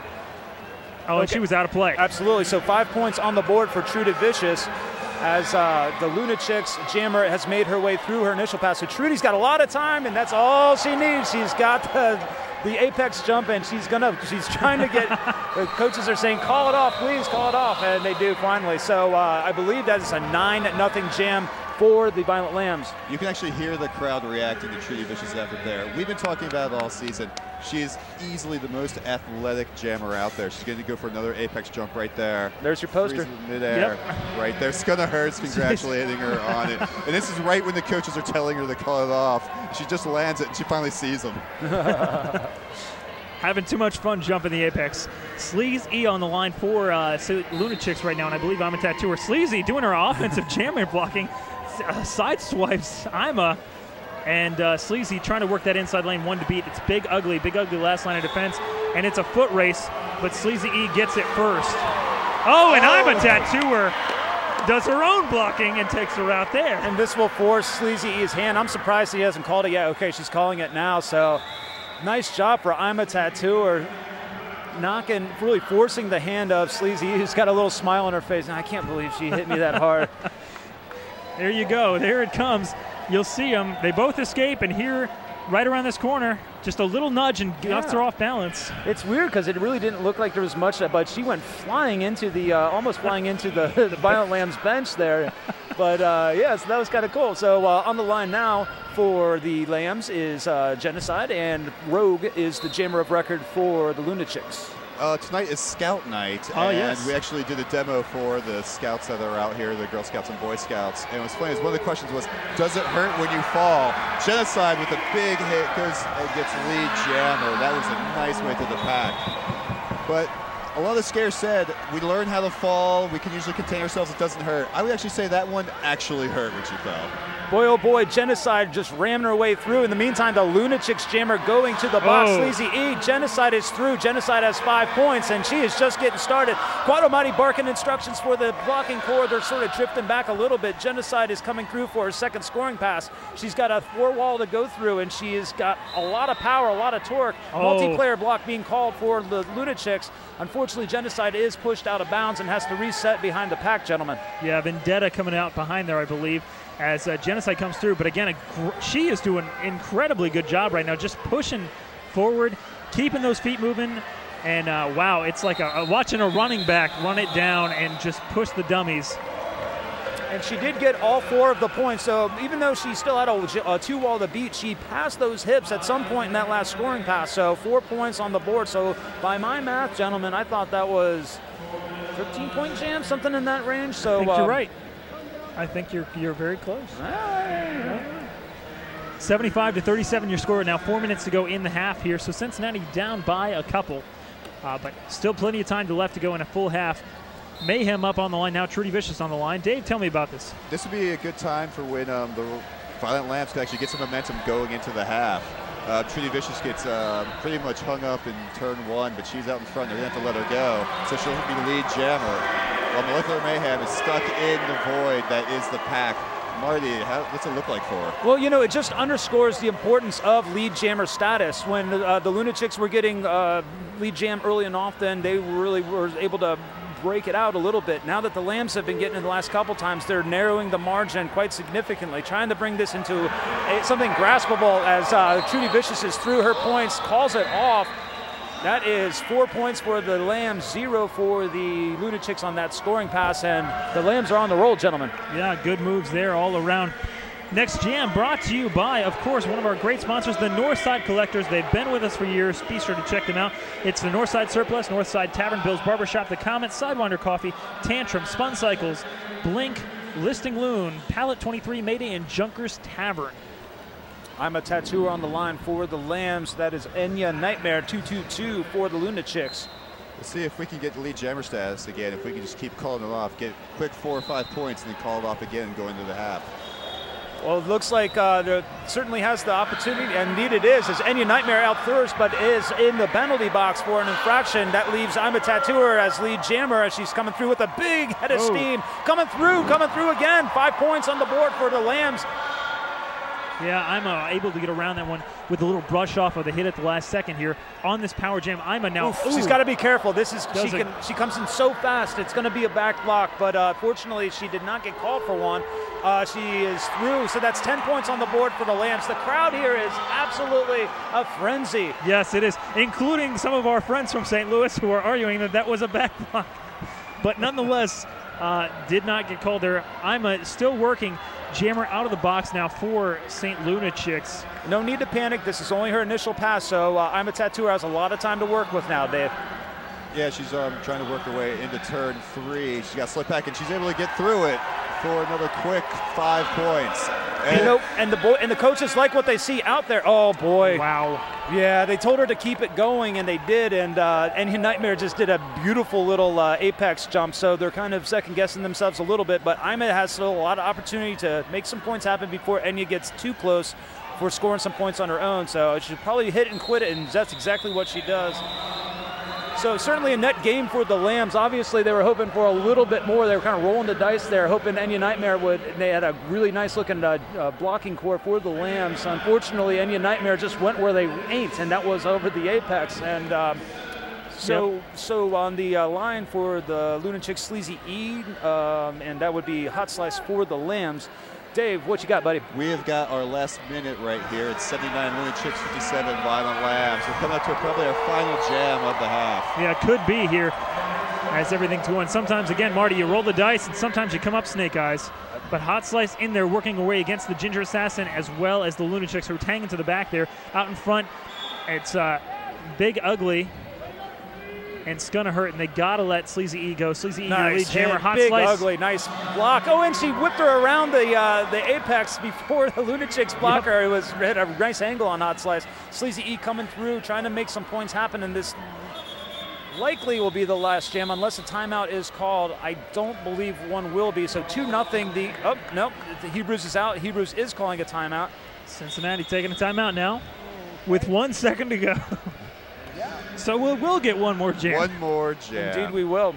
Oh, and okay. she was out of play. Absolutely. So five points on the board for Trudy Vicious as uh, the Lunachix jammer has made her way through her initial pass. So Trudy's got a lot of time, and that's all she needs. She's got the, the apex jump, and she's gonna. She's trying to get. The coaches are saying, "Call it off, please, call it off," and they do finally. So uh, I believe that is a nine nothing jam for the Violent Lambs. You can actually hear the crowd reacting to Trudy Vicious' effort there. We've been talking about it all season. She is easily the most athletic jammer out there. She's going to go for another apex jump right there. There's your poster. Freezes in midair. Right there. Scunna Hurts congratulating her on it. And this is right when the coaches are telling her to call it off. She just lands it and she finally sees them. having too much fun jumping the apex. Sleazy on the line for uh, Lunachix right now, and I believe I'm a tattooer. Sleazy doing her offensive jammer blocking, uh, side swipes Ima, and uh, Sleazy trying to work that inside lane one to beat. It's Big Ugly, Big Ugly last line of defense, and it's a foot race, but Sleazy E gets it first. Oh, and I'm a tattooer. Does her own blocking and takes her out there. And this will force Sleazy E's hand. I'm surprised he hasn't called it yet. Okay, she's calling it now, so nice job for I'm a tattooer. Knocking, really forcing the hand of Sleazy E, who's got a little smile on her face. And I can't believe she hit me that hard. There you go. There it comes. You'll see them. They both escape, and here, right around this corner, just a little nudge and yeah. knocks her off balance. It's weird because it really didn't look like there was much, but she went flying into the, uh, almost flying into the, the Violent Lambs bench there. But uh, yeah, so that was kind of cool. So uh, on the line now for the Lambs is uh, Genocide, and Rogue is the jammer of record for the Lunachix. Uh, tonight is Scout Night, oh, and yes. we actually did a demo for the Scouts that are out here, the Girl Scouts and Boy Scouts. And what's funny is one of the questions was, does it hurt when you fall? Genocide with a big hit goes and gets lead jammer. That was a nice way to the pack. But a lot of the scares said, we learn how to fall, we can usually contain ourselves, it doesn't hurt. I would actually say that one actually hurt when she fell. Boy, oh boy, Genocide just ramming her way through. In the meantime, the Lunachix jammer going to the box. Oh. Sleazy E, Genocide is through. Genocide has five points, and she is just getting started. Quad Almighty barking instructions for the blocking core. They're sort of drifting back a little bit. Genocide is coming through for her second scoring pass. She's got a four wall to go through, and she has got a lot of power, a lot of torque. Oh. Multiplayer block being called for the Lunachix. Unfortunately, Genocide is pushed out of bounds and has to reset behind the pack, gentlemen. Yeah, Vendetta coming out behind there, I believe, as uh, Genocide comes through. But again, a gr she is doing an incredibly good job right now, just pushing forward, keeping those feet moving. And uh, wow, it's like a, a, watching a running back run it down and just push the dummies. And she did get all four of the points, so even though she still had a, a two-wall to beat, she passed those hips at some point in that last scoring pass, so four points on the board. So by my math, gentlemen, I thought that was fifteen-point jam, something in that range. So I think uh, you're right. I think you're you're very close. seventy-five to thirty-seven your score. Now four minutes to go in the half here, so Cincinnati down by a couple, uh, but still plenty of time to left to go in a full half. Mayhem up on the line now. Trudy Vicious on the line. Dave, tell me about this. This would be a good time for when um, the Violent Lambs could actually get some momentum going into the half. Uh, Trudy Vicious gets uh, pretty much hung up in turn one, but she's out in front. They're going to have to let her go, so she'll be the lead jammer. While Molecular Mayhem is stuck in the void that is the pack. Marty, how, what's it look like for her? Well, you know, it just underscores the importance of lead jammer status. When uh, the Lunachix were getting uh, lead jam early and often, they really were able to break it out a little bit. Now that the Lambs have been getting in the last couple times, they're narrowing the margin quite significantly, trying to bring this into a, something graspable as uh, Trudy Vicious is through her points, calls it off. That is four points for the Lambs, zero for the Lunachix on that scoring pass, and the Lambs are on the roll, gentlemen. Yeah, good moves there all around. Next jam brought to you by, of course, one of our great sponsors, the Northside Collectors. They've been with us for years. Be sure to check them out. It's the Northside Surplus, Northside Tavern, Bill's Barbershop, The Comet, Sidewinder Coffee, Tantrum, Spun Cycles, Blink, Listing Loon, Palette twenty-three, Mayday, and Junkers Tavern. I'm a tattooer on the line for the Lambs. That is Enya Nightmare two two two for the Lunachix. Let's see if we can get the lead jammer status again, if we can just keep calling it off, get quick four or five points, and then call it off again and go into the half. Well, it looks like uh, there certainly has the opportunity, and indeed it is, as Enya Nightmare out first, but is in the penalty box for an infraction. That leaves I'm a Tattooer as lead jammer as she's coming through with a big head of oh. steam. Coming through, coming through again. Five points on the board for the Lambs. Yeah, I'm uh, able to get around that one with a little brush off of the hit at the last second here on this power jam. I'm a now. Oof, she's got to be careful. This is she Does can she comes in so fast. It's going to be a back block, but uh, fortunately she did not get called for one. Uh, she is through, so that's ten points on the board for the Lambs. The crowd here is absolutely a frenzy. Yes, it is, including some of our friends from Saint Louis who are arguing that that was a back block, but nonetheless, uh, did not get called there. I'm a, still working. Jammer out of the box now for Saint Lunachix. No need to panic. This is only her initial pass, so uh, I'm a Tattooer has a lot of time to work with now, Dave. Yeah, she's um, trying to work her way into turn three. She's got slip back, and she's able to get through it for another quick five points. And, you know, and the boy and the coaches like what they see out there. Oh boy! Wow. Yeah, they told her to keep it going, and they did. And uh, and Nightmare just did a beautiful little uh, apex jump. So they're kind of second guessing themselves a little bit. But Ima has still a lot of opportunity to make some points happen before Enya gets too close for scoring some points on her own. So she should probably hit and quit it, and that's exactly what she does. So certainly a net game for the Lambs. Obviously, they were hoping for a little bit more. They were kind of rolling the dice there, hoping Enya Nightmare would. They had a really nice-looking uh, uh, blocking core for the Lambs. Unfortunately, Enya Nightmare just went where they ain't, and that was over the apex. And um, so, yep. so on the uh, line for the Lunachix Sleazy E, um, and that would be Hot Slice for the Lambs. Dave, what you got, buddy? We have got our last minute right here. It's seventy-nine Lunachix, fifty-seven Violent Lambs. We're coming up to probably our final jam of the half. Yeah, it could be here as everything to one. Sometimes, again, Marty, you roll the dice, and sometimes you come up snake eyes. But Hot Slice in there working away against the Ginger Assassin as well as the Lunachix who are hanging to the back there. Out in front, it's uh, Big Ugly. And it's gonna hurt, and they gotta let Sleazy E go. Sleazy E, nice your lead jammer, Hot Big Slice. Ugly, nice block. Oh, and she whipped her around the uh, the apex before the Lunachix blocker. Yep. It was had a nice angle on Hot Slice. Sleazy E coming through, trying to make some points happen, and this likely will be the last jam unless a timeout is called. I don't believe one will be. So two nothing. The oh no, the Hebrews is out. Hebrews is calling a timeout. Cincinnati taking a timeout now, with one second to go. So we'll, we'll get one more jam. One more jam. Indeed we will.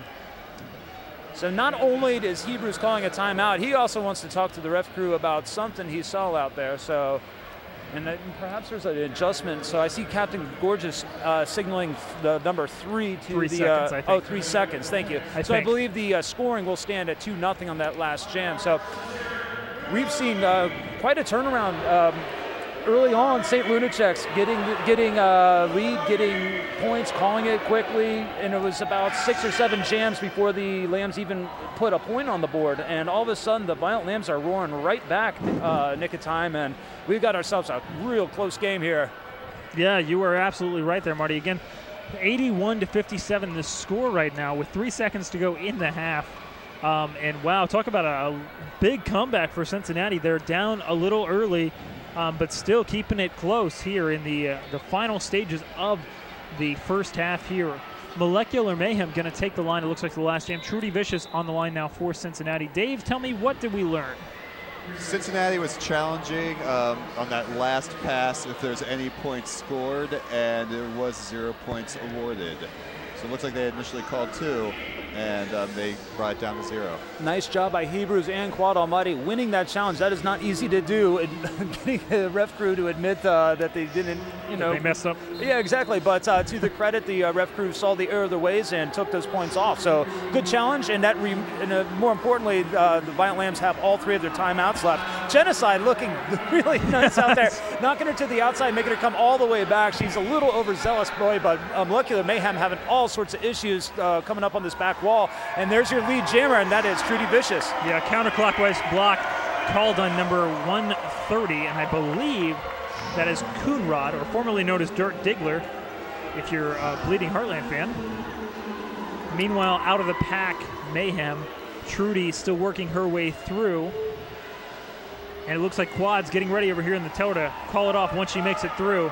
So not only is Hebrews calling a timeout, he also wants to talk to the ref crew about something he saw out there. So, and uh, perhaps there's an adjustment. So I see Captain Gorgeous uh, signaling the number three to three the. Seconds, uh, I think. Oh, three seconds. Thank you. I so think. I believe the uh, scoring will stand at two nothing on that last jam. So we've seen uh, quite a turnaround. Um, Early on, Saint Lunachix getting getting uh, lead, getting points, calling it quickly, and it was about six or seven jams before the Lambs even put a point on the board. And all of a sudden, the Violent Lambs are roaring right back, uh, nick of time, and we've got ourselves a real close game here. Yeah, you were absolutely right there, Marty. Again, eighty-one to fifty-seven, the score right now with three seconds to go in the half. Um, and wow, talk about a, a big comeback for Cincinnati. They're down a little early. Um, but still keeping it close here in the uh, the final stages of the first half here. Molecular Mayhem going to take the line. It looks like the last jam. Trudy Vicious on the line now for Cincinnati. Dave, tell me, what did we learn? Cincinnati was challenging um, on that last pass if there's any points scored, and there was zero points awarded. So it looks like they initially called two, and um, they brought it down to zero. Nice job by Hebrews and Quad Almighty winning that challenge. That is not easy to do. And getting the ref crew to admit uh, that they didn't, you know. They messed up. Yeah, exactly. But uh, to the credit, the uh, ref crew saw the error of their ways and took those points off. So good challenge. And that, re and uh, more importantly, uh, the Violent Lambs have all three of their timeouts left. Genocide looking really nice out there, knocking her to the outside, making her come all the way back. She's a little overzealous, boy, but uh, Molecular Mayhem having all sorts of issues uh, coming up on this back wall. And there's your lead jammer, and that is Trudy Vicious. Yeah, counterclockwise block called on number one thirty, and I believe that is Coonrod, or formerly known as Dirk Diggler, if you're a Bleeding Heartland fan. Meanwhile, out of the pack, Mayhem. Trudy still working her way through. And it looks like Quad's getting ready over here in the tower to call it off once she makes it through.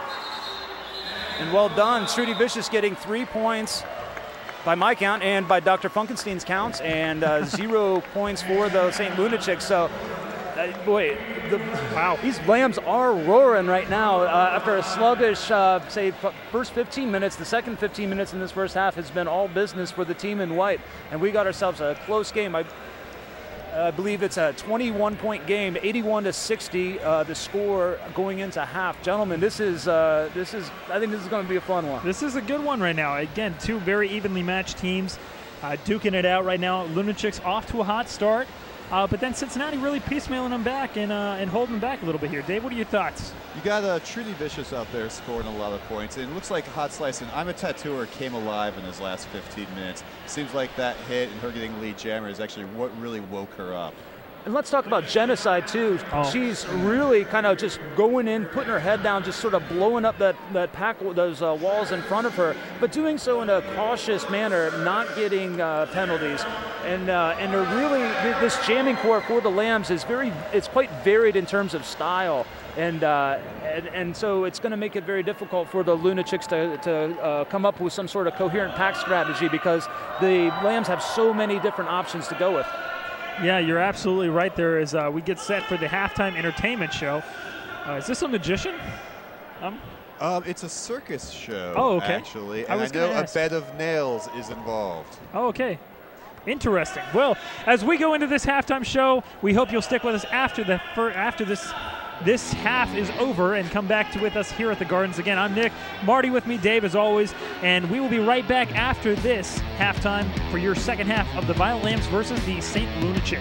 And well done. Trudy Vicious getting three points by my count and by Doctor Funkenstein's counts, and uh, zero points for the Saint Lunachix. So, uh, boy, the, wow, these Lambs are roaring right now. Uh, after a sluggish, uh, say, first fifteen minutes, the second fifteen minutes in this first half has been all business for the team in white, and we got ourselves a close game. I, I believe it's a twenty-one point game, eighty-one to sixty, uh, the score going into half. Gentlemen, this is, uh, this is, I think this is going to be a fun one. This is a good one right now. Again, two very evenly matched teams uh, duking it out right now. Lunachix off to a hot start, uh, but then Cincinnati really piecemealing them back and, uh, and holding them back a little bit here. Dave, what are your thoughts? You got uh, Trudy Vicious out there scoring a lot of points, and it looks like Hot Slice and I'm a Tattooer came alive in his last fifteen minutes. Seems like that hit and her getting lead jammer is actually what really woke her up. And let's talk about Genocide too. Oh. She's really kind of just going in, putting her head down, just sort of blowing up that, that pack, those uh, walls in front of her, but doing so in a cautious manner, not getting uh, penalties. And uh, and they're really, this jamming core for the Lambs is very, it's quite varied in terms of style. And, uh, and and so it's going to make it very difficult for the Lunachix to, to uh, come up with some sort of coherent pack strategy, because the Lambs have so many different options to go with. Yeah, you're absolutely right there as uh, we get set for the halftime entertainment show. Uh, is this a magician? Um, Um, it's a circus show, Oh, okay. actually. I And I, was know gonna a ask. bed of nails is involved. oh, okay. Interesting. Well, as we go into this halftime show, we hope you'll stick with us after the fir- after this this half is over and come back to with us here at the Gardens again. I'm Nick, Marty with me, Dave as always, and we will be right back after this halftime for your second half of the Violent Lambs versus the Saint Lunachix.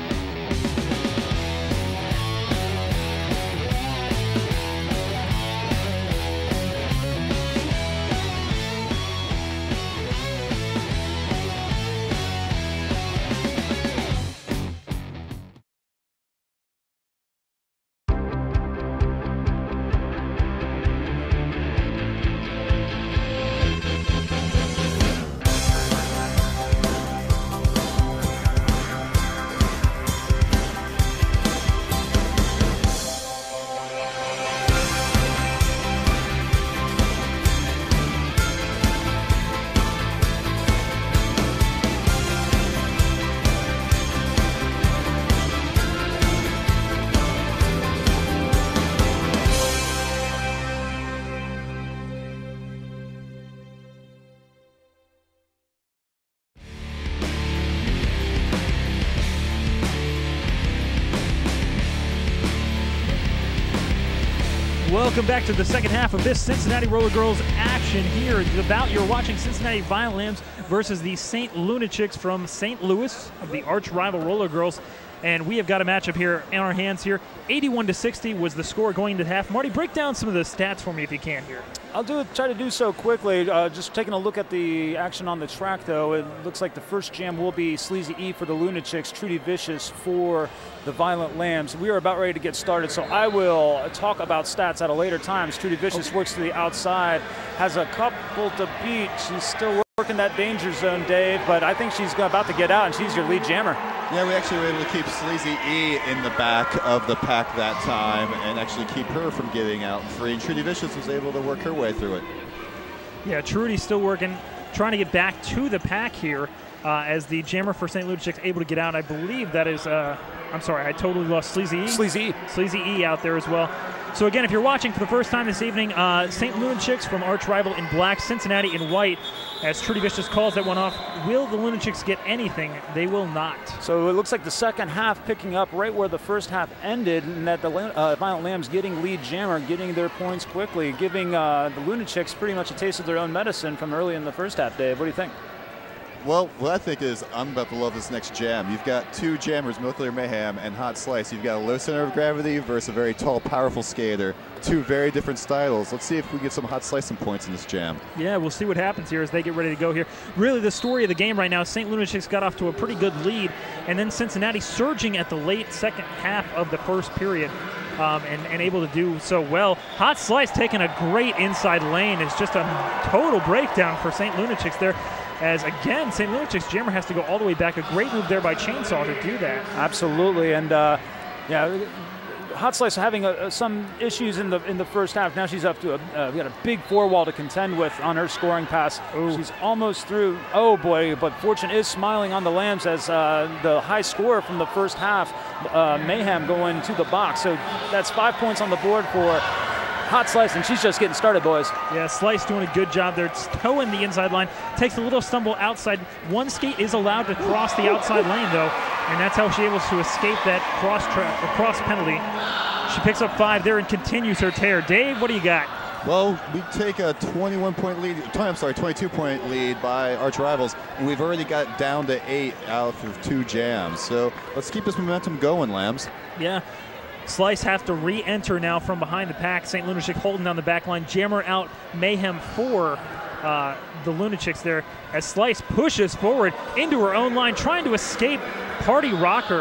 Welcome back to the second half of this Cincinnati Rollergirls action here. The bout you're watching, Cincinnati Violent Lambs versus the Saint Lunachix from Saint Louis of the arch rival Rollergirls. And we have got a matchup here in our hands here. eighty-one to sixty was the score going into half. Marty, break down some of the stats for me if you can here. I'll do it, try to do so quickly. Uh, just taking a look at the action on the track, though, it looks like the first jam will be Sleazy E for the Lunachix, Trudy Vicious for the Violent Lambs. We are about ready to get started, so I will talk about stats at a later time. Trudy Vicious Okay. works to the outside, has a couple to beat. She's still working that danger zone, Dave, but I think she's about to get out, and she's your lead jammer. Yeah, we actually were able to keep Sleazy E in the back of the pack that time and actually keep her from getting out free. And Trudy Vicious was able to work her way through it. Yeah, Trudy's still working, trying to get back to the pack here uh, as the jammer for Saint Lunachix able to get out. I believe that is, uh, I'm sorry, I totally lost Sleazy E. Sleazy E. Sleazy E out there as well. So again, if you're watching for the first time this evening, uh, Saint Lunachix from arch rival in black, Cincinnati in white. As Trudy Vicious calls that one off, will the Lunachix get anything? They will not. So it looks like the second half picking up right where the first half ended, and that the uh, Violent Lambs getting lead jammer, getting their points quickly, giving uh, the Lunachix pretty much a taste of their own medicine from early in the first half, Dave. What do you think? Well, what I think is I'm about to love this next jam. You've got two jammers, Molecular Mayhem and Hot Slice. You've got a low center of gravity versus a very tall, powerful skater. Two very different styles. Let's see if we get some Hot Slice some points in this jam. Yeah, we'll see what happens here as they get ready to go here. Really, the story of the game right now, Saint Lunachix got off to a pretty good lead, and then Cincinnati surging at the late second half of the first period. Um, and, and able to do so well. Hot Slice taking a great inside lane. It's just a total breakdown for Saint Lunachix there. As again, Saint Lunachix jammer has to go all the way back. A great move there by Chainsaw to do that. Absolutely, and uh, yeah, Hot Slice having a, some issues in the in the first half. Now she's up to a uh, we got a big four wall to contend with on her scoring pass. Ooh. She's almost through. Oh boy! But fortune is smiling on the Lambs as uh, the high score from the first half, uh, Mayhem going to the box. So that's five points on the board for Hot Slice, and she's just getting started, boys. Yeah, Slice doing a good job there. It's towing the inside line. Takes a little stumble outside. One skate is allowed to cross the outside lane, though, and that's how she's able to escape that cross tra- or cross penalty. She picks up five there and continues her tear. Dave, what do you got? Well, we take a twenty-one point lead, twenty, I'm sorry, twenty-two point lead by arch rivals, and we've already got down to eight out of two jams. So let's keep this momentum going, Lambs. Yeah. Slice have to re-enter now from behind the pack. Saint Lunachix holding down the back line. Jammer out Mayhem for uh, the Lunachix there as Slice pushes forward into her own line, trying to escape Party Rocker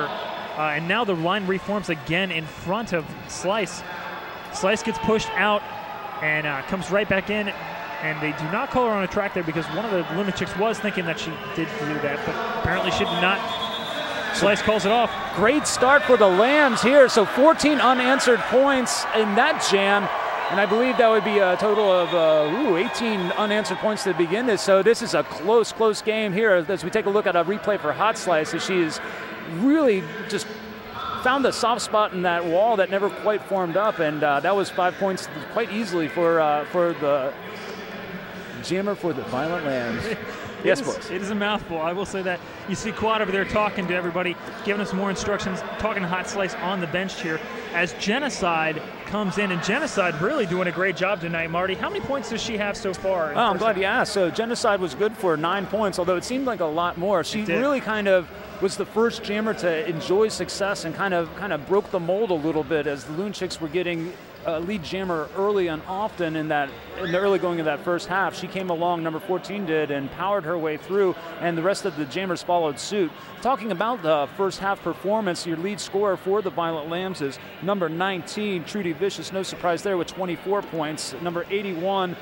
Uh, and now the line reforms again in front of Slice. Slice gets pushed out and uh, comes right back in. And they do not call her on a track there because one of the Lunachix was thinking that she did do that, but apparently she did not. Slice calls it off. Great start for the Lambs here. So fourteen unanswered points in that jam. And I believe that would be a total of uh, ooh, eighteen unanswered points to begin this. So this is a close, close game here as we take a look at a replay for Hot Slice, as she is really just found a soft spot in that wall that never quite formed up. And uh, that was five points quite easily for, uh, for the jammer for the Violent Lambs. Yes, boys. It is a mouthful. I will say that. You see Quad over there talking to everybody, giving us more instructions, talking to Hot Slice on the bench here as Genocide comes in. And Genocide really doing a great job tonight, Marty. How many points does she have so far? Oh, I'm glad you asked. So Genocide was good for nine points, although it seemed like a lot more. She really kind of was the first jammer to enjoy success and kind of kind of broke the mold a little bit as the Lunachix were getting Uh, lead jammer early and often in that in the early going of that first half. She came along, number fourteen did, and powered her way through, and the rest of the jammers followed suit. Talking about the first half performance, your lead scorer for the Violent Lambs is number nineteen, Trudy Vicious, no surprise there, with twenty-four points. Number eighty-one,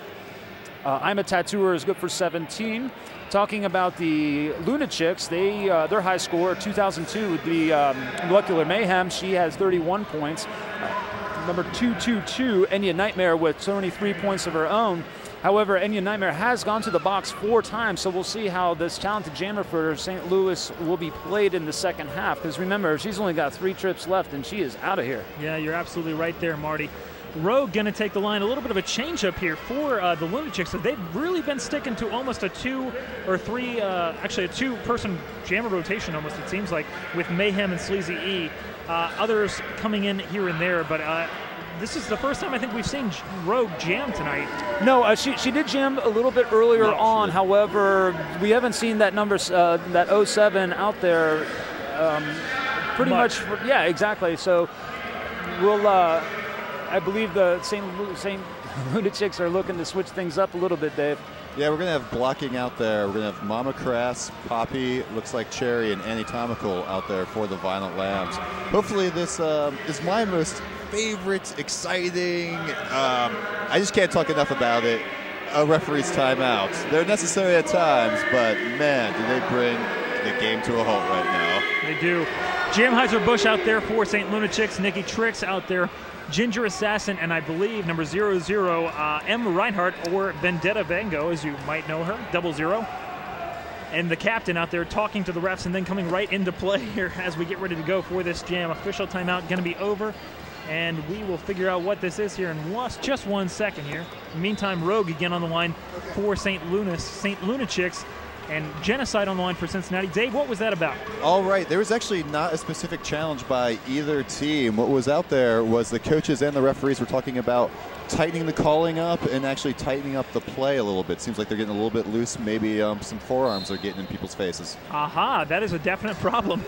uh, I'm a Tattooer, is good for seventeen. Talking about the Lunachix, they uh, their high score, two thousand two, would be um, Molecular Mayhem. She has thirty-one points. Uh, Number two two two, Enya Nightmare, with twenty-three points of her own. However, Enya Nightmare has gone to the box four times, so we'll see how this talented jammer for Saint Louis will be played in the second half. Because remember, she's only got three trips left, and she is out of here. Yeah, you're absolutely right there, Marty. Rogue going to take the line. A little bit of a change-up here for uh, the Lunachix. So they've really been sticking to almost a two or three, uh, actually a two-person jammer rotation almost, it seems like, with Mayhem and Sleazy E. Uh, others coming in here and there, but uh, this is the first time I think we've seen Rogue jam tonight. No, uh, she, she did jam a little bit earlier no, on. However, we haven't seen that number, uh, that oh seven out there um, pretty much. much. Yeah, exactly. So we'll, uh, I believe the Saint Saint Lunachix are looking to switch things up a little bit, Dave. Yeah, we're going to have blocking out there. We're going to have Mama Crass, Poppy, looks like Cherry, and Anatomical out there for the Violent Lambs. Hopefully this um, is my most favorite, exciting, um, I just can't talk enough about it, a referee's timeout. They're necessary at times, but man, do they bring the game to a halt right now. They do. Jamheiser-Busch out there for Saint Lunachix, Nikki Trix out there, Ginger Assassin, and I believe number zero zero, uh, M. Reinhardt, or Vendetta Vango, as you might know her, double zero. And the captain out there talking to the refs and then coming right into play here as we get ready to go for this jam. Official timeout going to be over, and we will figure out what this is here in just one second here. In the meantime, Rogue again on the line for Saint Lunas, Saint Lunachix, and Genocide on the line for Cincinnati. Dave, what was that about? All right, there was actually not a specific challenge by either team. What was out there was the coaches and the referees were talking about tightening the calling up and actually tightening up the play a little bit. Seems like they're getting a little bit loose. Maybe um, some forearms are getting in people's faces. Aha, that is a definite problem.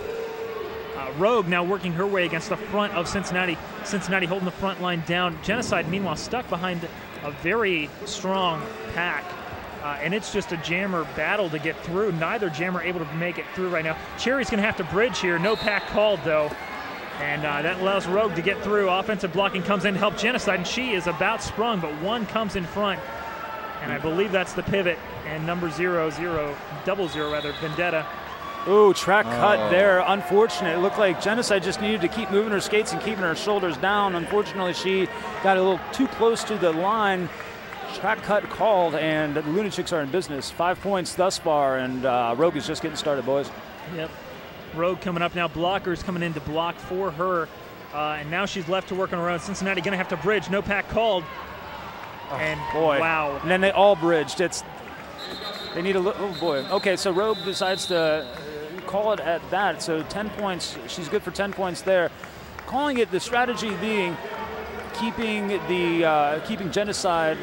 Uh, Rogue now working her way against the front of Cincinnati. Cincinnati holding the front line down. Genocide, meanwhile, stuck behind a very strong pack. Uh, and it's just a jammer battle to get through. Neither jammer able to make it through right now. Cherry's going to have to bridge here. No pack called, though. And uh, that allows Rogue to get through. Offensive blocking comes in to help Genocide, and she is about sprung, but one comes in front. And I believe that's the pivot. And number zero, zero, double zero, rather, Vendetta. Ooh, track oh. cut there. Unfortunate. It looked like Genocide just needed to keep moving her skates and keeping her shoulders down. Unfortunately, she got a little too close to the line. Track cut called, and the Lunachix are in business. Five points thus far, and uh, Rogue is just getting started, boys. Yep. Rogue coming up now. Blockers coming in to block for her. Uh, and now she's left to work on her own. Cincinnati going to have to bridge. No pack called. Oh, and boy. Wow. And then they all bridged. It's They need a little, oh boy. Okay, so Rogue decides to call it at that. So ten points. She's good for ten points there. Calling it, the strategy being keeping the uh, keeping Genocide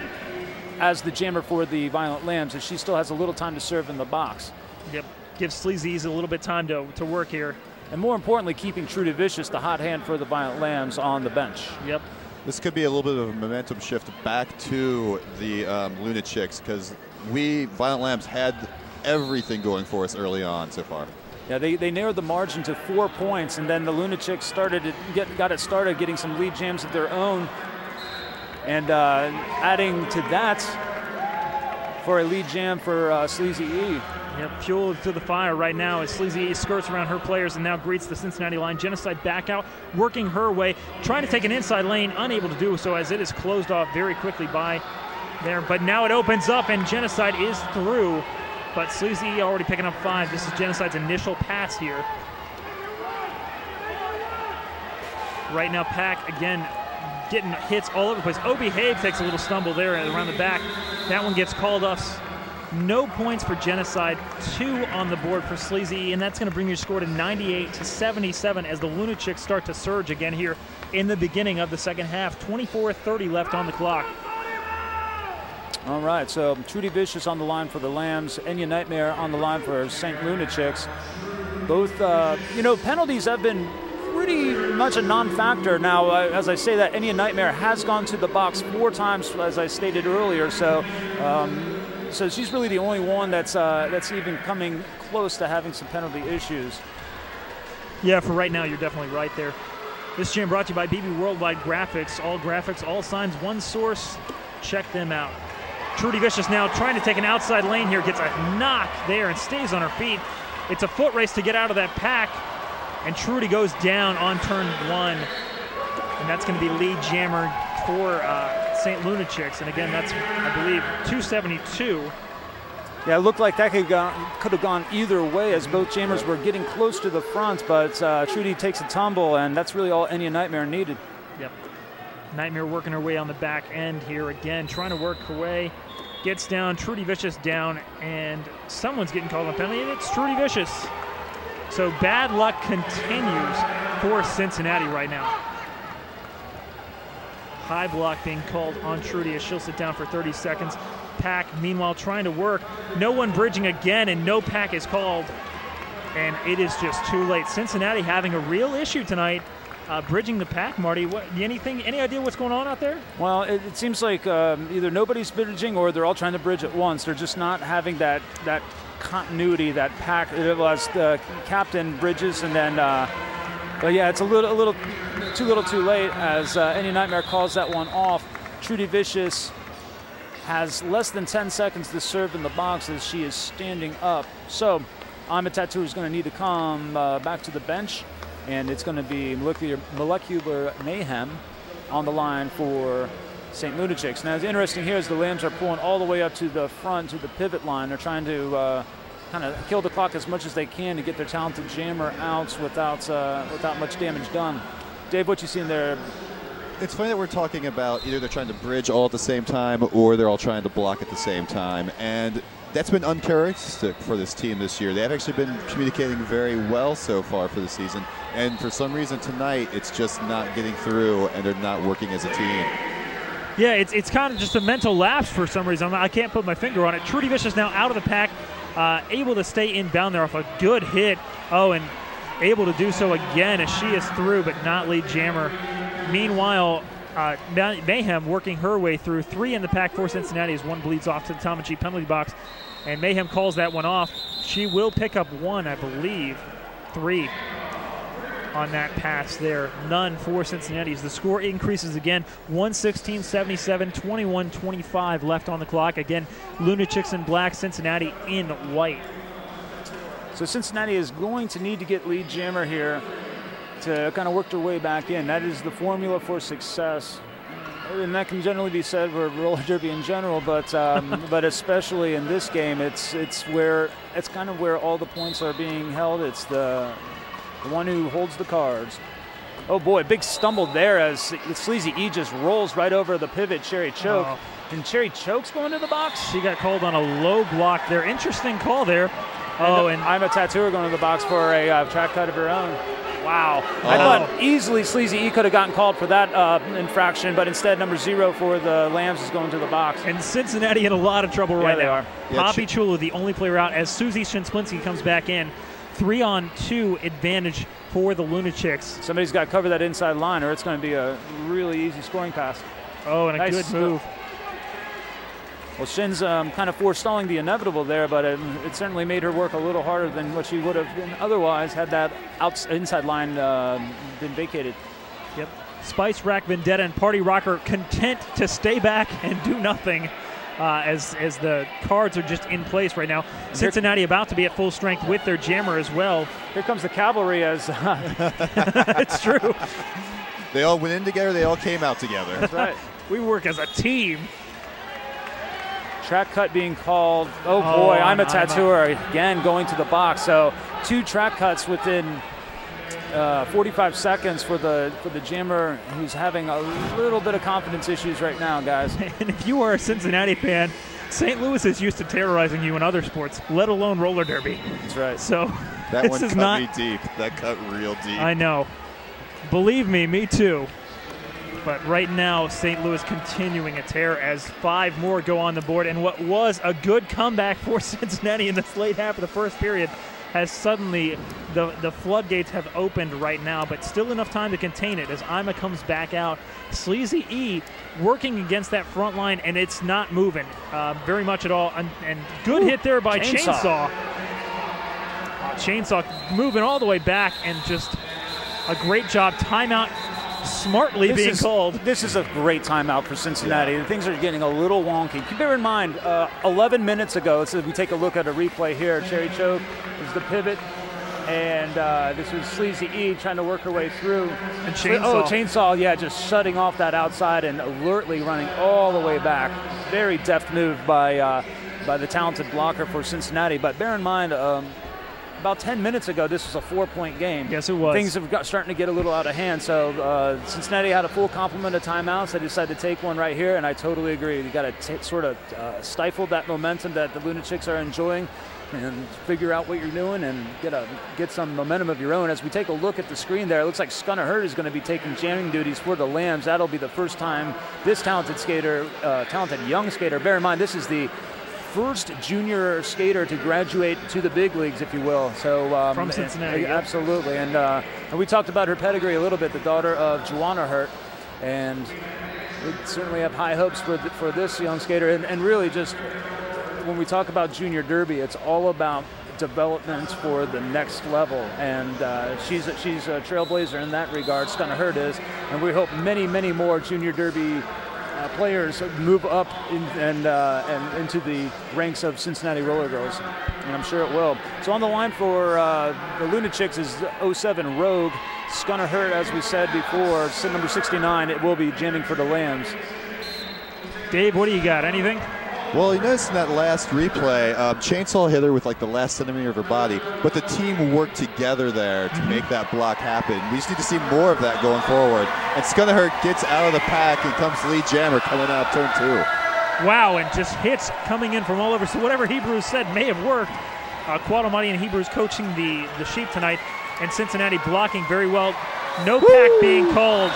as the jammer for the Violent Lambs, as she still has a little time to serve in the box. Yep, gives Sleazy's a little bit time to, to work here. And more importantly, keeping Trudy Vicious, the hot hand for the Violent Lambs, on the bench. Yep. This could be a little bit of a momentum shift back to the um, Lunachix, because we, Violent Lambs, had everything going for us early on so far. Yeah, they, they narrowed the margin to four points, and then the Lunachix started to get got it started getting some lead jams of their own, and uh, adding to that for a lead jam for uh, Sleazy E. Yep, fuel to the fire right now as Sleazy E skirts around her players and now greets the Cincinnati line. Genocide back out, working her way, trying to take an inside lane, unable to do so as it is closed off very quickly by there. But now it opens up and Genocide is through. But Sleazy E already picking up five. This is Genocide's initial pass here. Right now, Pack again getting hits all over the place. Oh Behave takes a little stumble there around the back. That one gets called off. No points for Genocide, two on the board for Sleazy E, and that's going to bring your score to ninety-eight to seventy-seven as the Lunachix start to surge again here in the beginning of the second half. twenty-four thirty left on the clock. All right, so Trudy Vicious on the line for the Lambs, Enya Nightmare on the line for Saint Lunachix. Both, uh, you know, penalties have been pretty much a non-factor. Now, uh, as I say that, Enya Nightmare has gone to the box four times, as I stated earlier, so um, so she's really the only one that's, uh, that's even coming close to having some penalty issues. Yeah, for right now, you're definitely right there. This jam brought to you by B B Worldwide Graphics. All graphics, all signs, one source. Check them out. Trudy Vicious now trying to take an outside lane here, gets a knock there and stays on her feet. It's a foot race to get out of that pack, and Trudy goes down on turn one. And that's going to be lead jammer for uh, Saint Lunachix. And again, that's, I believe, two seventy-two. Yeah, it looked like that could, go, could have gone either way as both jammers were getting close to the front, but uh, Trudy takes a tumble, and that's really all Enya Nightmare needed. Yep. Nightmare working her way on the back end here again, trying to work her way. Gets down, Trudy Vicious down, and someone's getting called on penalty, and it's Trudy Vicious. So bad luck continues for Cincinnati right now. High block being called on Trudy as she'll sit down for thirty seconds. Pack, meanwhile, trying to work. No one bridging again, and no pack is called. And it is just too late. Cincinnati having a real issue tonight. Uh, bridging the pack, Marty. What, anything? Any idea what's going on out there? Well, it, it seems like um, either nobody's bridging or they're all trying to bridge at once. They're just not having that that continuity, that pack. It was the captain bridges, and then, uh, but yeah, it's a little, a little, too little, too late. As uh, Enya Nightmare calls that one off. Trudy Vicious has less than ten seconds to serve in the box as she is standing up. So, I'm a Tattoo is going to need to come uh, back to the bench. And it's going to be molecular, molecular Mayhem on the line for Saint Lunachix. Now, it's interesting here is the Lambs are pulling all the way up to the front, to the pivot line. They're trying to uh, kind of kill the clock as much as they can to get their talented jammer out without, uh, without much damage done. Dave, what you seen there? It's funny that we're talking about either they're trying to bridge all at the same time or they're all trying to block at the same time. And that's been uncharacteristic for this team this year. They have actually been communicating very well so far for the season. And for some reason tonight, it's just not getting through, and they're not working as a team. Yeah, it's it's kind of just a mental lapse for some reason. I can't put my finger on it. Trudy Vicious now out of the pack, uh, able to stay inbound there off a good hit. Oh, and able to do so again as she is through, but not lead jammer. Meanwhile, uh, Mayhem working her way through. Three in the pack for Cincinnati as one bleeds off to the Tom and G penalty box. And Mayhem calls that one off. She will pick up one, I believe. Three on that pass there. None for Cincinnati. As the score increases again, one sixteen seventy-seven, twenty-one twenty-five left on the clock. Again, Lunachix in black, Cincinnati in white. So Cincinnati is going to need to get lead jammer here to kind of work their way back in. That is the formula for success. And that can generally be said for roller derby in general, but um, but especially in this game, it's it's where it's kind of where all the points are being held. It's the the one who holds the cards. Oh boy, big stumble there as Sleazy E just rolls right over the pivot. Cherry choke, oh. And Cherry choke's going to the box. She got called on a low block there. Interesting call there. Oh, and, and I'm a Tattooer going to the box for a uh, track cut of her own. Wow. Oh. I thought easily Sleazy E could have gotten called for that uh, infraction, but instead number zero for the Lambs is going to the box. And Cincinnati in a lot of trouble right yeah, they now. Are. Yeah, Poppy Chula, the only player out, as Susie Shinsplinski comes back in. Three on two advantage for the Lunachix. Somebody's got to cover that inside line or it's going to be a really easy scoring pass. Oh, and a nice good move. Well, Shin's um, kind of forestalling the inevitable there, but it, it certainly made her work a little harder than what she would have been otherwise had that outs inside line uh, been vacated. Yep. Spice Rack, Vendetta, and Party Rocker content to stay back and do nothing uh, as, as the cards are just in place right now. Cincinnati about to be at full strength with their jammer as well. Here comes the cavalry as... It's true. They all went in together. They all came out together. That's right. We work as a team. Track cut being called. Oh, boy, oh, I'm a I'm tattooer. Again, going to the box. So two track cuts within uh, forty-five seconds for the for the jammer who's having a little bit of confidence issues right now, guys. And if you are a Cincinnati fan, Saint Louis is used to terrorizing you in other sports, let alone roller derby. That's right. So that this one is cut not, me deep. That cut real deep. I know. Believe me, me too. But right now, Saint Louis continuing a tear as five more go on the board. And what was a good comeback for Cincinnati in this late half of the first period has suddenly, the, the floodgates have opened right now, but still enough time to contain it as Ima comes back out. Sleazy E working against that front line, and it's not moving uh, very much at all. And, and good Ooh, hit there by Chainsaw. Chainsaw. Uh, Chainsaw moving all the way back, and just a great job. Timeout smartly this being is, called. This is a great timeout for Cincinnati. Yeah. Things are getting a little wonky. Bear in mind, uh, eleven minutes ago, so if we take a look at a replay here, Cherry Choke is the pivot, and uh, this was Sleazy E trying to work her way through. And Chainsaw. Oh, Chainsaw, yeah, just shutting off that outside and alertly running all the way back. Very deft move by, uh, by the talented blocker for Cincinnati. But bear in mind, um, about ten minutes ago, this was a four-point game. Yes, it was. Things have got starting to get a little out of hand. So uh, Cincinnati had a full complement of timeouts. They decided to take one right here, and I totally agree. You got to sort of uh, stifle that momentum that the Lunachix are enjoying, and figure out what you're doing and get a get some momentum of your own. As we take a look at the screen there, it looks like Scunna Hurt is going to be taking jamming duties for the Lambs. That'll be the first time this talented skater, uh, talented young skater. Bear in mind, this is the first junior skater to graduate to the big leagues, if you will. So um, from Cincinnati, and, absolutely. And uh, and we talked about her pedigree a little bit. The daughter of Joanna Hurt, and we certainly have high hopes for th for this young skater. And, and really, just when we talk about junior derby, it's all about development for the next level. And uh, she's a, she's a trailblazer in that regard. Scunna Hurt is, and we hope many many more junior derby Uh, players move up in, and uh, and into the ranks of Cincinnati Rollergirls, and I'm sure it will. So on the line for uh, the Lunachix is oh seven Rogue. Scunna Hurt, as we said before, number sixty-nine. It will be jamming for the Lambs. Dave, what do you got? Anything? Well, you noticed in that last replay, uh, Chainsaw hit her with like the last centimeter of her body, but the team worked together there to make that block happen. We just need to see more of that going forward. And Scunna Hurt gets out of the pack, and comes lead jammer coming out turn two. Wow, and just hits coming in from all over. So whatever Hebrews said may have worked. Uh, Quad Almighty and Hebrews coaching the, the Sheep tonight, and Cincinnati blocking very well. No Woo! Pack being called.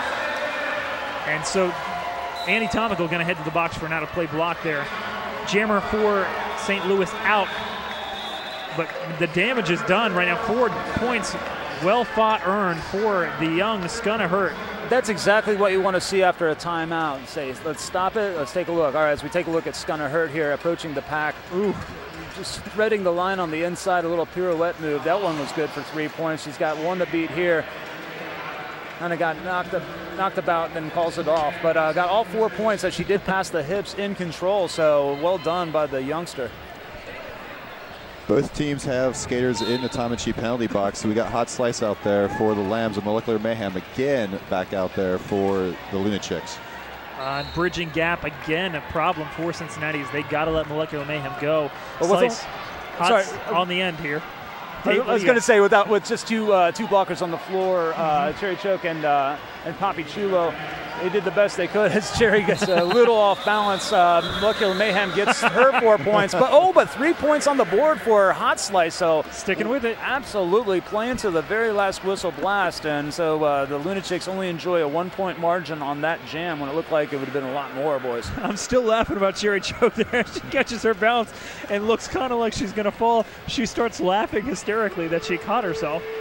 And so Andy Tomical going to head to the box for an out-of-play block there. Jammer for Saint Louis out. But the damage is done right now. Four points, well fought, earned for the young Scunna Hurt. That's exactly what you want to see after a timeout. Say, let's stop it, let's take a look. All right, as we take a look at Scunna Hurt here approaching the pack. Ooh, just threading the line on the inside, a little pirouette move. That one was good for three points. She's got one to beat here. Kind of got knocked, up, knocked about and then calls it off. But uh, got all four points as she did pass the hips in control. So well done by the youngster. Both teams have skaters in the Tomichi penalty box. So we got Hot Slice out there for the Lambs, and Molecular Mayhem again back out there for the Lunachix. Uh, bridging gap again, a problem for Cincinnati is they got to let Molecular Mayhem go. Well, Slice Sorry, on the end here. I was going to say, without with just two uh, two blockers on the floor, uh, Cherry Choke and uh, and Poppy Chulo, they did the best they could. As Cherry gets a little off balance, uh, Molecular Mayhem gets her four points. But oh, but three points on the board for Hot Slice. So sticking with it, absolutely playing to the very last whistle blast. And so uh, the Lunachix only enjoy a one-point margin on that jam when it looked like it would have been a lot more, boys. I'm still laughing about Cherry Choke there. She catches her balance and looks kind of like she's going to fall. She starts laughing hysterically that she caught herself.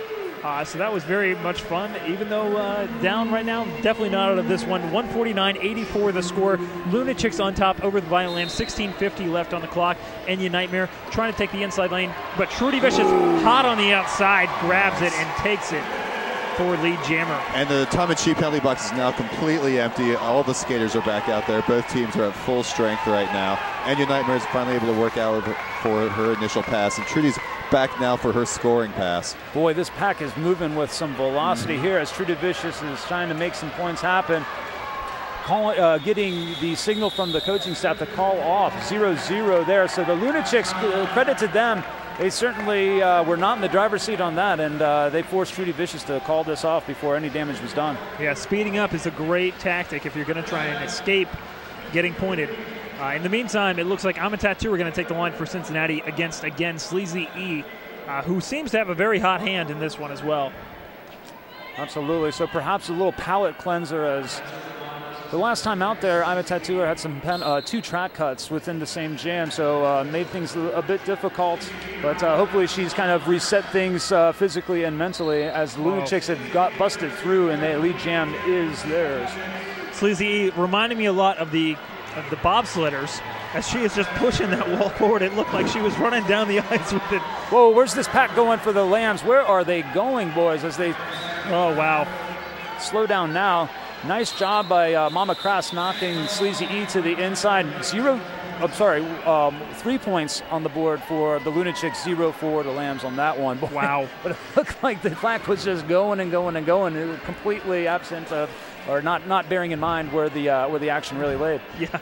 Uh, so that was very much fun, even though uh, down right now, definitely not out of this one. one forty-nine eighty-four the score. Lunachix on top over the Violent Lambs, sixteen fifty left on the clock. Enya Nightmare trying to take the inside lane, but Trudy Vicious hot on the outside, grabs it and takes it for lead jammer. And the Tom and Chi penalty box is now completely empty. All the skaters are back out there. Both teams are at full strength right now. Enya Nightmare is finally able to work out for her initial pass, and Trudy's back now for her scoring pass. Boy, this pack is moving with some velocity here as Trudy Vicious is trying to make some points happen. Call, uh, getting the signal from the coaching staff to call off zero zero there. So the Lunachix, uh, credit to them, they certainly uh, were not in the driver's seat on that, and uh, they forced Trudy Vicious to call this off before any damage was done. Yeah, speeding up is a great tactic if you're going to try and escape getting pointed. Uh, in the meantime, it looks like Amatatu are going to take the line for Cincinnati against, again, Sleazy E, uh, who seems to have a very hot hand in this one as well. Absolutely. So perhaps a little palate cleanser, as the last time out there, Amatatu had some pen, uh, two track cuts within the same jam, so uh, made things a bit difficult. But uh, hopefully she's kind of reset things uh, physically and mentally, as the Lunachix had got busted through, and the lead jam is theirs. Sleazy E reminded me a lot of the of the bobsledders, as she is just pushing that wall forward. It looked like she was running down the ice with it. Whoa, where's this pack going for the Lambs? Where are they going, boys, as they... Oh, wow. Slow down now. Nice job by uh, Mama Crass knocking Sleazy E to the inside. Zero, I'm sorry, um, three points on the board for the Lunachix, zero for the Lambs on that one. Boy, wow. But it looked like the pack was just going and going and going. It was completely absent of, or not not bearing in mind where the uh, where the action really laid. Yeah.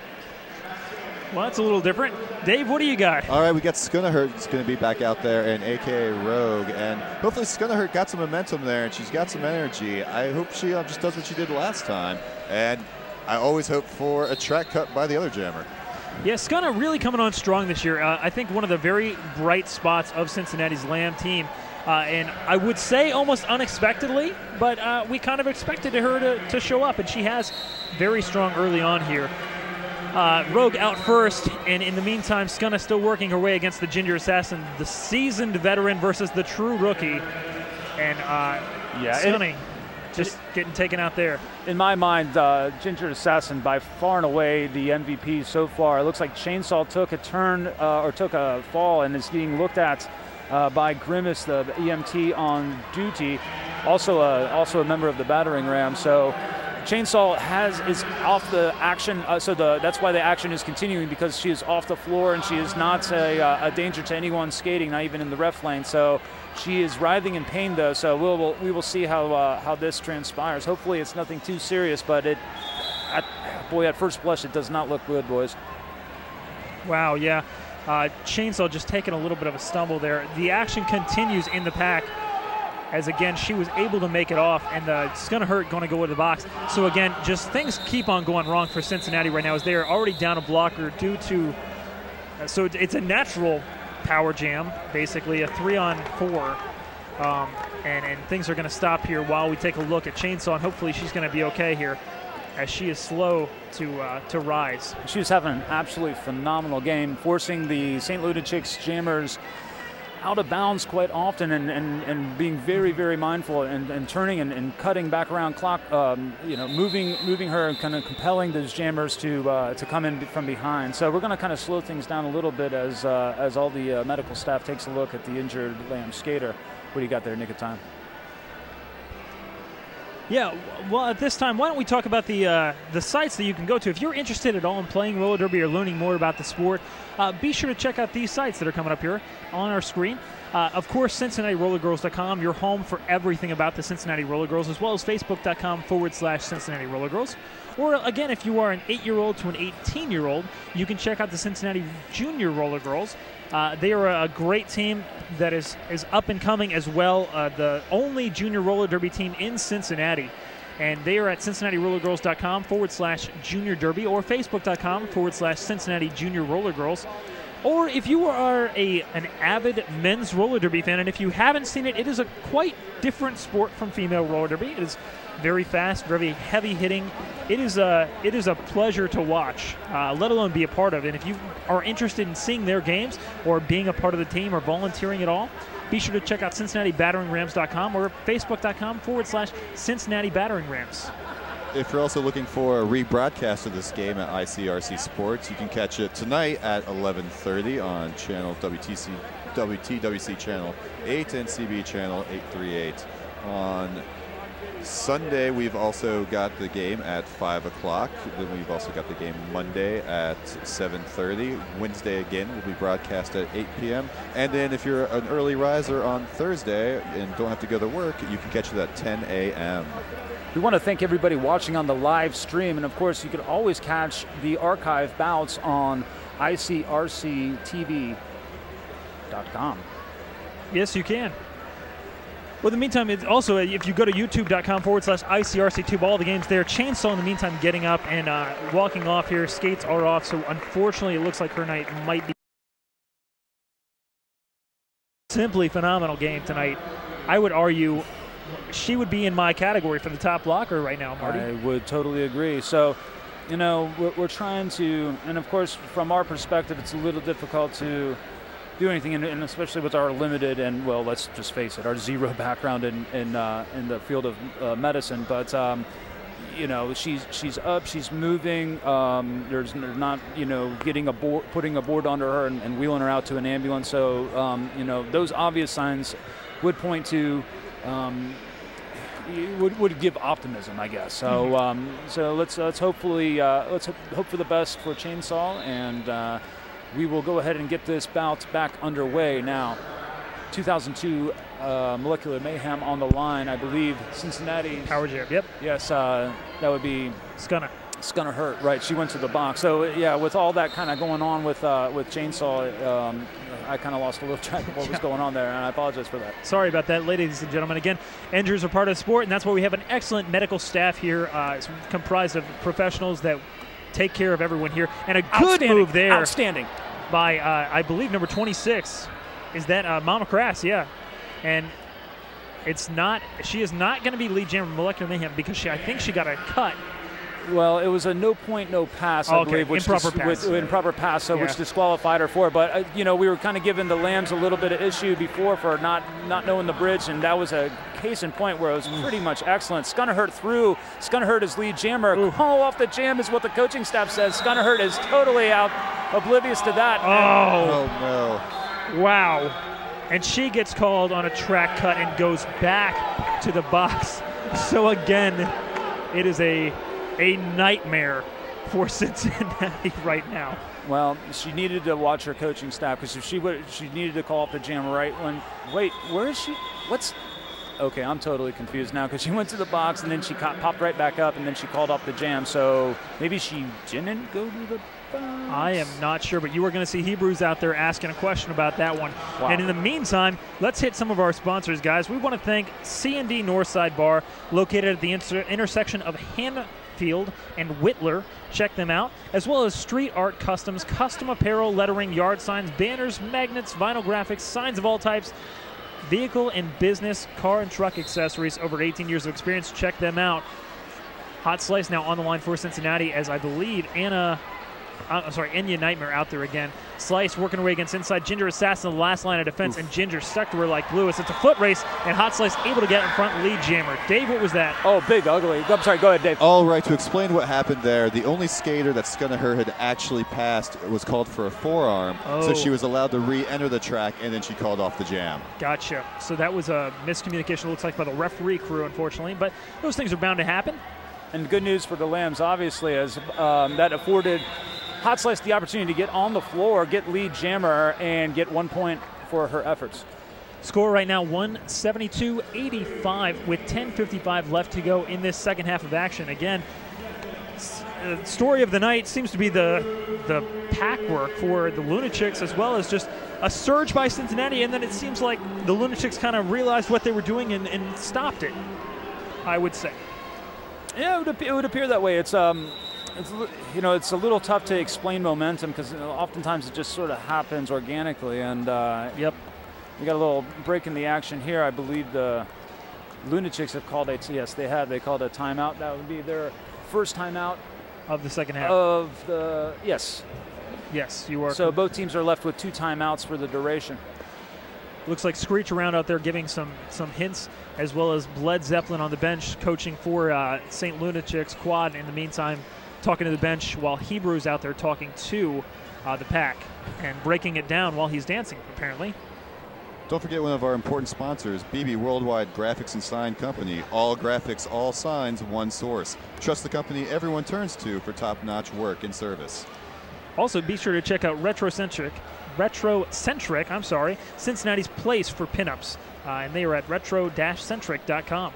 Well, that's a little different. Dave, what do you got? All right, we got Skunahurt is going to be back out there, and A K A Rogue, and hopefully Skunahurt got some momentum there, and she's got some energy. I hope she uh, just does what she did last time, and I always hope for a track cut by the other jammer. Yeah, Scunna really coming on strong this year. Uh, I think one of the very bright spots of Cincinnati's Lamb team. Uh, and I would say almost unexpectedly, but uh, we kind of expected her to, to show up, and she has very strong early on here. Uh, Rogue out first, and in the meantime, Scunna still working her way against the Ginger Assassin, the seasoned veteran versus the true rookie. And uh, yeah, Scunna just getting taken out there. In my mind, uh, Ginger Assassin by far and away the M V P so far. It looks like Chainsaw took a turn uh, or took a fall and is being looked at Uh, by Grimace, the E M T on duty, also a, also a member of the battering ram. So Chainsaw has is off the action, uh, so the that's why the action is continuing, because she is off the floor and she is not a, uh, a danger to anyone skating, not even in the ref lane. So she is writhing in pain though. So we'll, we'll we will see how uh, how this transpires. Hopefully it's nothing too serious, but it, at, boy, at first blush it does not look good, boys. Wow, yeah. Uh, Chainsaw just taking a little bit of a stumble there. The action continues in the pack, as again she was able to make it off, and uh, it's going to hurt going to go to the box. So again, just things keep on going wrong for Cincinnati right now, as they are already down a blocker due to. Uh, so it's a natural power jam, basically a three on four, um, and and things are going to stop here while we take a look at Chainsaw, and hopefully she's going to be okay here, as she is slow to uh, to rise. She was having an absolutely phenomenal game, forcing the Saint Lunachix jammers out of bounds quite often, and, and, and being very, very mindful, and, and turning and, and cutting back around clock, um, you know, moving moving her and kind of compelling those jammers to uh, to come in from behind. So we're going to kind of slow things down a little bit as uh, as all the uh, medical staff takes a look at the injured Lamb skater. What do you got there, nick of time? Yeah, well, at this time, why don't we talk about the uh, the sites that you can go to. If you're interested at all in playing roller derby or learning more about the sport, uh, be sure to check out these sites that are coming up here on our screen. Uh, of course, Cincinnati Roller Girls dot com, your home for everything about the Cincinnati Roller Girls, as well as Facebook dot com forward slash Cincinnati Roller Girls. Or, again, if you are an eight-year-old to an eighteen-year-old, you can check out the Cincinnati Junior Roller Girls. Uh, they are a great team that is, is up and coming as well, uh, the only junior roller derby team in Cincinnati. And they are at Cincinnati Roller Girls dot com forward slash Junior Derby, or Facebook dot com forward slash Cincinnati Junior Roller Girls. Or if you are a an avid men's roller derby fan, and if you haven't seen it, it is a quite different sport from female roller derby. It is very fast, very heavy hitting. It is a it is a pleasure to watch, uh, let alone be a part of. And if you are interested in seeing their games or being a part of the team or volunteering at all, be sure to check out Cincinnati Battering Rams dot com or Facebook.com forward slash Cincinnati Battering Rams. If you're also looking for a rebroadcast of this game at I C R C Sports, you can catch it tonight at eleven thirty on channel W T C, W T W C channel eight and C B channel eight thirty-eight. On Sunday, we've also got the game at five o'clock. Then we've also got the game Monday at seven thirty. Wednesday, again, will be broadcast at eight p m And then if you're an early riser on Thursday and don't have to go to work, you can catch it at ten a m We want to thank everybody watching on the live stream. And, of course, you can always catch the archive bouts on I C R C T V dot com. Yes, you can. Well, in the meantime, it's also, if you go to YouTube.com forward slash ICRC-Tube, all the games there. Chainsaw, in the meantime, getting up and uh, walking off here. Skates are off, so unfortunately, it looks like her night might be simply phenomenal game tonight. I would argue she would be in my category for the top blocker right now, Marty. I would totally agree. So, you know, we're, we're trying to, and of course, from our perspective, it's a little difficult to do anything, and, and especially with our limited and, well, let's just face it, our zero background in in, uh, in the field of uh, medicine. But um, you know, she's she's up, she's moving. Um, there's not, you know, getting a board, putting a board under her and, and wheeling her out to an ambulance. So um, you know, those obvious signs would point to. Um, would would give optimism, I guess. So mm-hmm. um, so let's let's hopefully uh, let's hope for the best for Chainsaw, and. Uh, We will go ahead and get this bout back underway now. two thousand two uh, Molecular Mayhem on the line, I believe. Cincinnati. Power jab, yep. Yes, uh, that would be. It's gonna. It's gonna hurt, right? She went to the box. So yeah, with all that kind of going on with uh, with Chainsaw, um, I kind of lost a little track of what was going on there, and I apologize for that. Sorry about that, ladies and gentlemen. Again, injuries are part of the sport, and that's why we have an excellent medical staff here. Uh, it's comprised of professionals that take care of everyone here, and a good move there. Outstanding. By, uh, I believe, number twenty-six. Is that uh, Mama Crass? Yeah. And it's not, she is not going to be lead jammer Molecular Mayhem because she, I think she got a cut. Well, it was a no point, no pass, I oh, okay. believe. Which improper dis- pass. With, improper pass, so yeah. which disqualified her for it. But, uh, you know, we were kind of giving the Lambs a little bit of issue before for not, not knowing the bridge, and that was a case in point where it was pretty much excellent. Scunnerhurt through. Scunnerhurt is lead jammer. Ooh. Call off the jam is what the coaching staff says. Scunnerhurt is totally out, oblivious to that. Oh. Oh, no. Wow. And she gets called on a track cut and goes back to the box. So, again, it is a... a nightmare for Cincinnati right now. Well, she needed to watch her coaching staff because if she would, she needed to call up the jam right when. Wait, where is she? What's? Okay, I'm totally confused now because she went to the box and then she caught, popped right back up and then she called off the jam. So maybe she didn't go to the box. I am not sure, but you are going to see Hebrews out there asking a question about that one. Wow. And in the meantime, let's hit some of our sponsors, guys. We want to thank C and D Northside Bar, located at the inter- intersection of Hannah Field and Whitler. Check them out, as well as Street Art Customs, custom apparel, lettering, yard signs, banners, magnets, vinyl graphics, signs of all types, vehicle and business, car and truck accessories. Over eighteen years of experience. Check them out. Hot Slice now on the line for Cincinnati, as I believe Anna, uh, sorry, Enya Nightmare out there again. Slice working her way against inside. Ginger Assassin, the last line of defense, Oof. and Ginger stuck to her like Lewis. It's a foot race, and Hot Slice able to get in front, lead jammer. Dave, what was that? Oh, big ugly. I'm sorry, go ahead, Dave. All right, to explain what happened there, the only skater that Scunnerhurt had actually passed was called for a forearm, oh. so she was allowed to re-enter the track, and then she called off the jam. Gotcha. So that was a miscommunication, it looks like, by the referee crew, unfortunately, but those things are bound to happen. And good news for the Lambs, obviously, as um, that afforded Hot Slice the opportunity to get on the floor, get lead jammer, and get one point for her efforts. Score right now one seventy-two eighty-five with ten fifty-five left to go in this second half of action. Again, the story of the night seems to be the the pack work for the Lunachix, as well as just a surge by Cincinnati, and then it seems like the Lunachix kind of realized what they were doing and, and stopped it, I would say. Yeah, it would, it would appear that way. It's um, it's you know, it's a little tough to explain momentum because you know, oftentimes it just sort of happens organically. And uh, yep, we got a little break in the action here. I believe the Lunachix have called a yes, they have. They called a timeout. That would be their first timeout of the second half. Of the yes, yes, you are. So both teams are left with two timeouts for the duration. Looks like Screech around out there giving some some hints, as well as Bled Zeppelin on the bench coaching for uh, Saint Lunachix. Quad in the meantime talking to the bench, while Hebrew's out there talking to uh, the pack and breaking it down while he's dancing, apparently. Don't forget one of our important sponsors, B B Worldwide Graphics and Sign Company. All graphics, all signs, one source. Trust the company everyone turns to for top-notch work and service. Also, be sure to check out Retrocentric, Retrocentric, I'm sorry, Cincinnati's place for pinups, uh, and they are at retro dash centric dot com.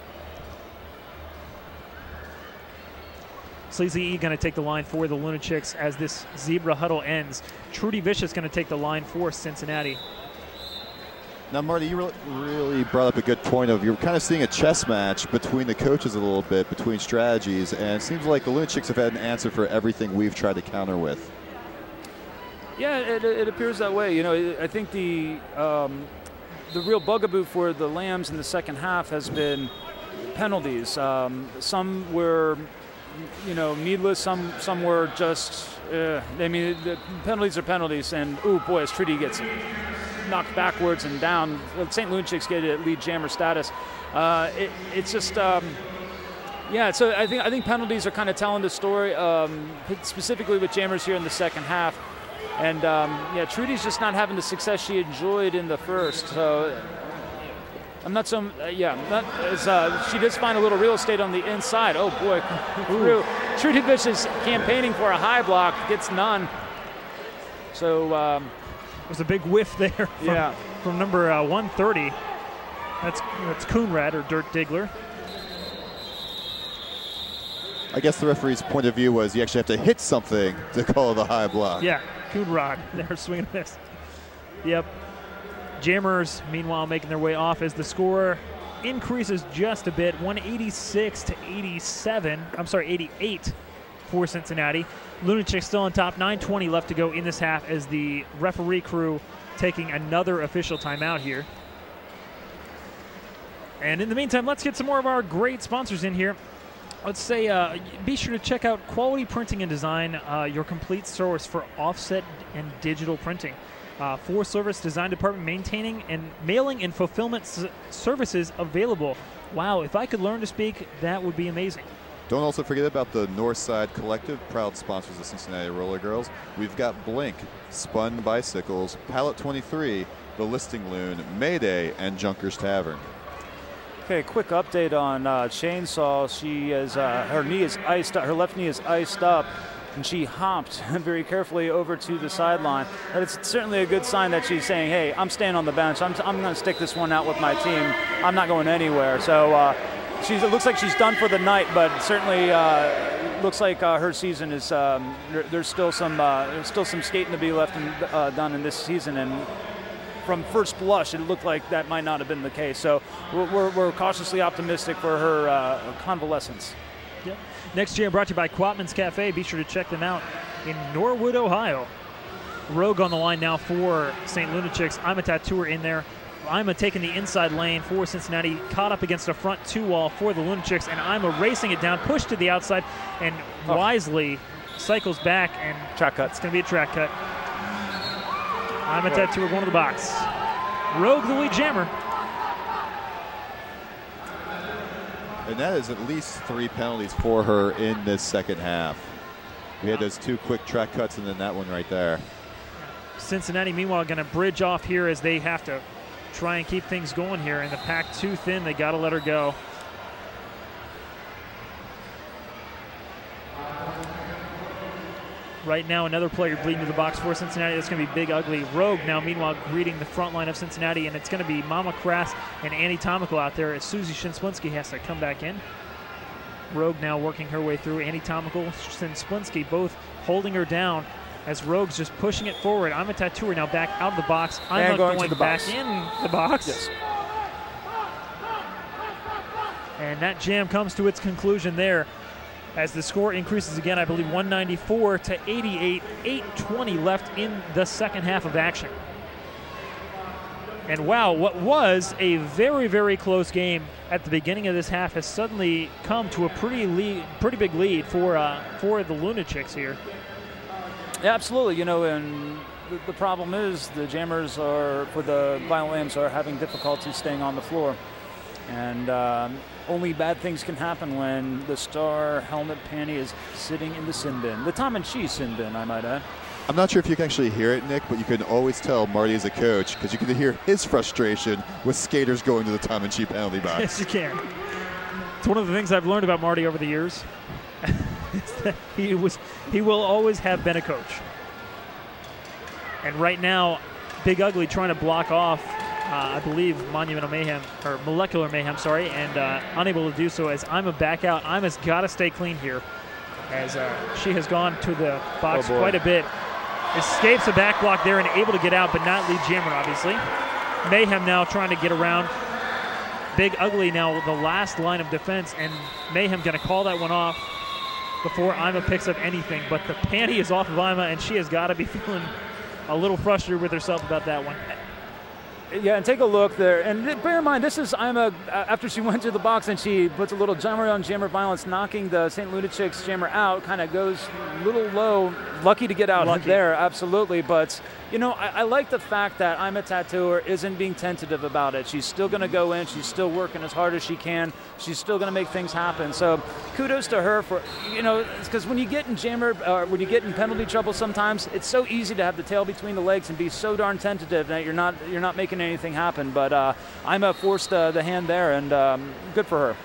Sleazy E going to take the line for the Lunachix as this zebra huddle ends. Trudy Vicious going to take the line for Cincinnati. Now, Marty, you really, really brought up a good point of you're kind of seeing a chess match between the coaches a little bit, between strategies, and it seems like the Lunachix have had an answer for everything we've tried to counter with. Yeah, it, it appears that way. You know, I think the um, the real bugaboo for the Lambs in the second half has been penalties. Um, some were, you know, needless. Some some were just. Uh, I mean, the penalties are penalties, and oh boy, as Trudy gets knocked backwards and down, Saint Lunachix get a lead jammer status. Uh, it, it's just. Um, Yeah, so I think I think penalties are kind of telling the story, um, specifically with jammers here in the second half. And um, yeah, Trudy's just not having the success she enjoyed in the first. So I'm not so, uh, yeah, not as, uh, she does find a little real estate on the inside. Oh boy, through. Trudy Vicious campaigning for a high block, gets none. So um, there's a big whiff there from, yeah. from number uh, one thirty. That's, that's Coonrad or Dirt Diggler. I guess the referee's point of view was you actually have to hit something to call the high block. Yeah, Coonrod there swinging a miss. Yep. Jammers, meanwhile, making their way off as the score increases just a bit, one eighty-six to eighty-seven. I'm sorry, eighty-eight for Cincinnati. Lunachix still on top, nine twenty left to go in this half as the referee crew taking another official timeout here. And in the meantime, let's get some more of our great sponsors in here. Let's say, uh, be sure to check out Quality Printing and Design, uh, your complete source for offset and digital printing. Uh, full service design department maintaining and mailing and fulfillment s services available. Wow, if I could learn to speak, that would be amazing. Don't also forget about the Northside Collective, proud sponsors of Cincinnati Rollergirls. We've got Blink, Spun Bicycles, Pallet twenty-three, The Listing Loon, Mayday, and Junker's Tavern. Okay, quick update on uh, Chainsaw. She is uh, her knee is iced up. Her left knee is iced up, and she hopped very carefully over to the sideline. And it's certainly a good sign that she's saying, "Hey, I'm staying on the bench. I'm, t I'm going to stick this one out with my team. I'm not going anywhere." So uh, she's. It looks like she's done for the night, but certainly uh, looks like uh, her season is. Um, there, there's still some. Uh, there's still some skating to be left in, uh, done in this season, and from first blush, it looked like that might not have been the case. So we're, we're, we're cautiously optimistic for her uh, convalescence. Yep. Next jam brought to you by Quatman's Cafe. Be sure to check them out in Norwood, Ohio. Rogue on the line now for Saint Lunachix. I'm a tattooer in there. I'm a taking the inside lane for Cincinnati, caught up against a front two wall for the Lunachix, and I'm a racing it down, pushed to the outside, and oh. wisely cycles back, and track cut. It's going to be a track cut. I'm a tattooer going to the box. Rogue the lead jammer. And that is at least three penalties for her in this second half. We had those two quick track cuts and then that one right there. Cincinnati, meanwhile, going to bridge off here as they have to try and keep things going here. And the pack too thin, they got to let her go. Right now, another player bleeding to the box for Cincinnati. That's going to be Big Ugly. Rogue now, meanwhile, greeting the front line of Cincinnati, and it's going to be Mama Crass and Annie Tomical out there as Susie Shinsplinski has to come back in. Rogue now working her way through. Annie Tomical, Shinsplinski both holding her down as Rogue's just pushing it forward. I'm a tattooer now back out of the box. I'm and going, going to the back box. in the box. Yes. And that jam comes to its conclusion there, as the score increases again, I believe one ninety-four to eighty-eight, eight twenty left in the second half of action. And wow, what was a very, very close game at the beginning of this half has suddenly come to a pretty lead, pretty big lead for uh, for the Lunachix here. Yeah, absolutely. You know, and the, the problem is the jammers are, for the Violent Lambs, are having difficulty staying on the floor. And um, only bad things can happen when the star helmet panty is sitting in the sin bin. The Tom and Cheese sin bin, I might add. I'm not sure if you can actually hear it, Nick, but you can always tell Marty is a coach because you can hear his frustration with skaters going to the Tom and Cheese penalty box. Yes, you can. It's one of the things I've learned about Marty over the years. Is that he was, he will always have been a coach. And right now, Big Ugly trying to block off, uh, I believe, Monumental Mayhem, or Molecular Mayhem, sorry, and uh, unable to do so as Ima back out. Ima's got to stay clean here as uh, she has gone to the box oh quite a bit. Escapes a back block there and able to get out, but not lead jammer, obviously. Mayhem now trying to get around. Big Ugly now the last line of defense, and Mayhem going to call that one off before Ima picks up anything. But the panty is off of Ima, and she has got to be feeling a little frustrated with herself about that one. Yeah, and take a look there. And bear in mind, this is Ima uh, after she went to the box and she puts a little jammer on jammer violence, knocking the Saint Lunachix jammer out, kind of goes a little low. Lucky to get out Lucky. there, absolutely. But, you know, I, I like the fact that Ima Tattooer isn't being tentative about it. She's still going to go in. She's still working as hard as she can. She's still going to make things happen. So kudos to her for, you know, because when you get in jammer, or when you get in penalty trouble sometimes, it's so easy to have the tail between the legs and be so darn tentative that you're not, you're not making anything happen. But uh, Ima forced uh, the hand there, and um, good for her.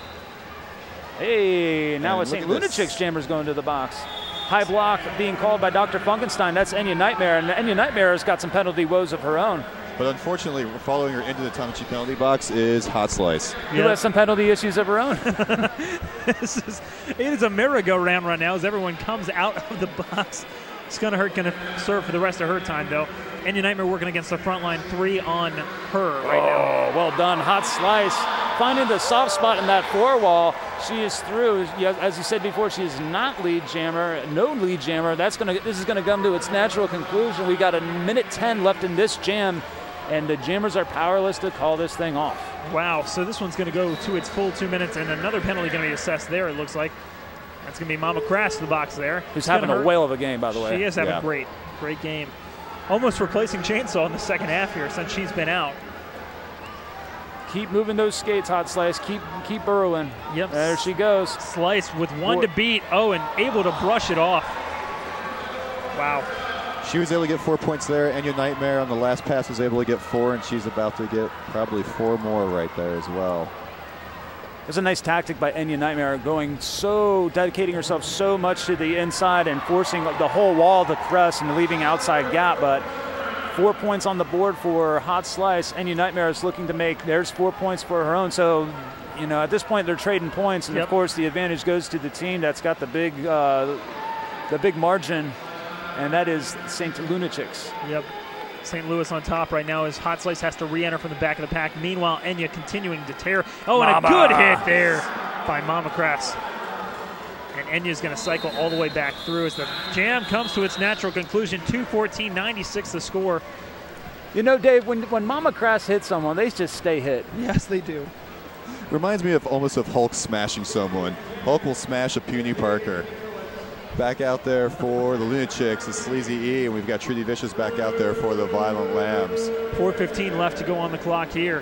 Hey, now a Saint Lunachix jammer's going to the box. High block being called by Doctor Funkenstein. That's Enya Nightmare, and Enya Nightmare has got some penalty woes of her own. But unfortunately, following her into the Tom and Cheese penalty box is Hot Slice. Who has some penalty issues of her own. This is, it is a merry-go-round right now as everyone comes out of the box. Scunnerhurt going to serve for the rest of her time, though. Enya Nightmare working against the front line, three on her right oh, now. Well done. Hot Slice finding the soft spot in that four wall. She is through. As you said before, she is not lead jammer, no lead jammer. That's gonna. This is going to come to its natural conclusion. We got a minute ten left in this jam, and the jammers are powerless to call this thing off. Wow, so this one's going to go to its full two minutes, and another penalty going to be assessed there, it looks like. That's going to be Mama Crass to the box there. Who's having a whale of a game, by the way. She is having yeah. a great, great game. Almost replacing Chainsaw in the second half here since she's been out. Keep moving those skates, Hot Slice. Keep keep burrowing. Yep. There she goes. Slice with one Four. to beat. Oh, and able to brush it off. Wow. She was able to get four points there. Enya Nightmare on the last pass was able to get four, and she's about to get probably four more right there as well. It was a nice tactic by Enya Nightmare, going so, dedicating herself so much to the inside and forcing the whole wall to press and leaving outside gap. But four points on the board for Hot Slice. Enya Nightmare is looking to make, there's four points for her own. So, you know, at this point they're trading points, and yep. of course the advantage goes to the team that's got the big, uh, the big margin, and that is Saint Lunachix. Yep. Saint Louis on top right now as Hot Slice has to re-enter from the back of the pack. Meanwhile, Enya continuing to tear. Oh, and Mama. a good hit there by Mama Crass. And Enya's going to cycle all the way back through as the jam comes to its natural conclusion. two fourteen ninety-six the score. You know, Dave, when, when Mama Crass hits someone, they just stay hit. Yes, they do. Reminds me of almost of Hulk smashing someone. Hulk will smash a puny Parker. Back out there for the Lunachix, the Sleazy E, and we've got Trudy Vicious back out there for the Violent Lambs. four fifteen left to go on the clock here.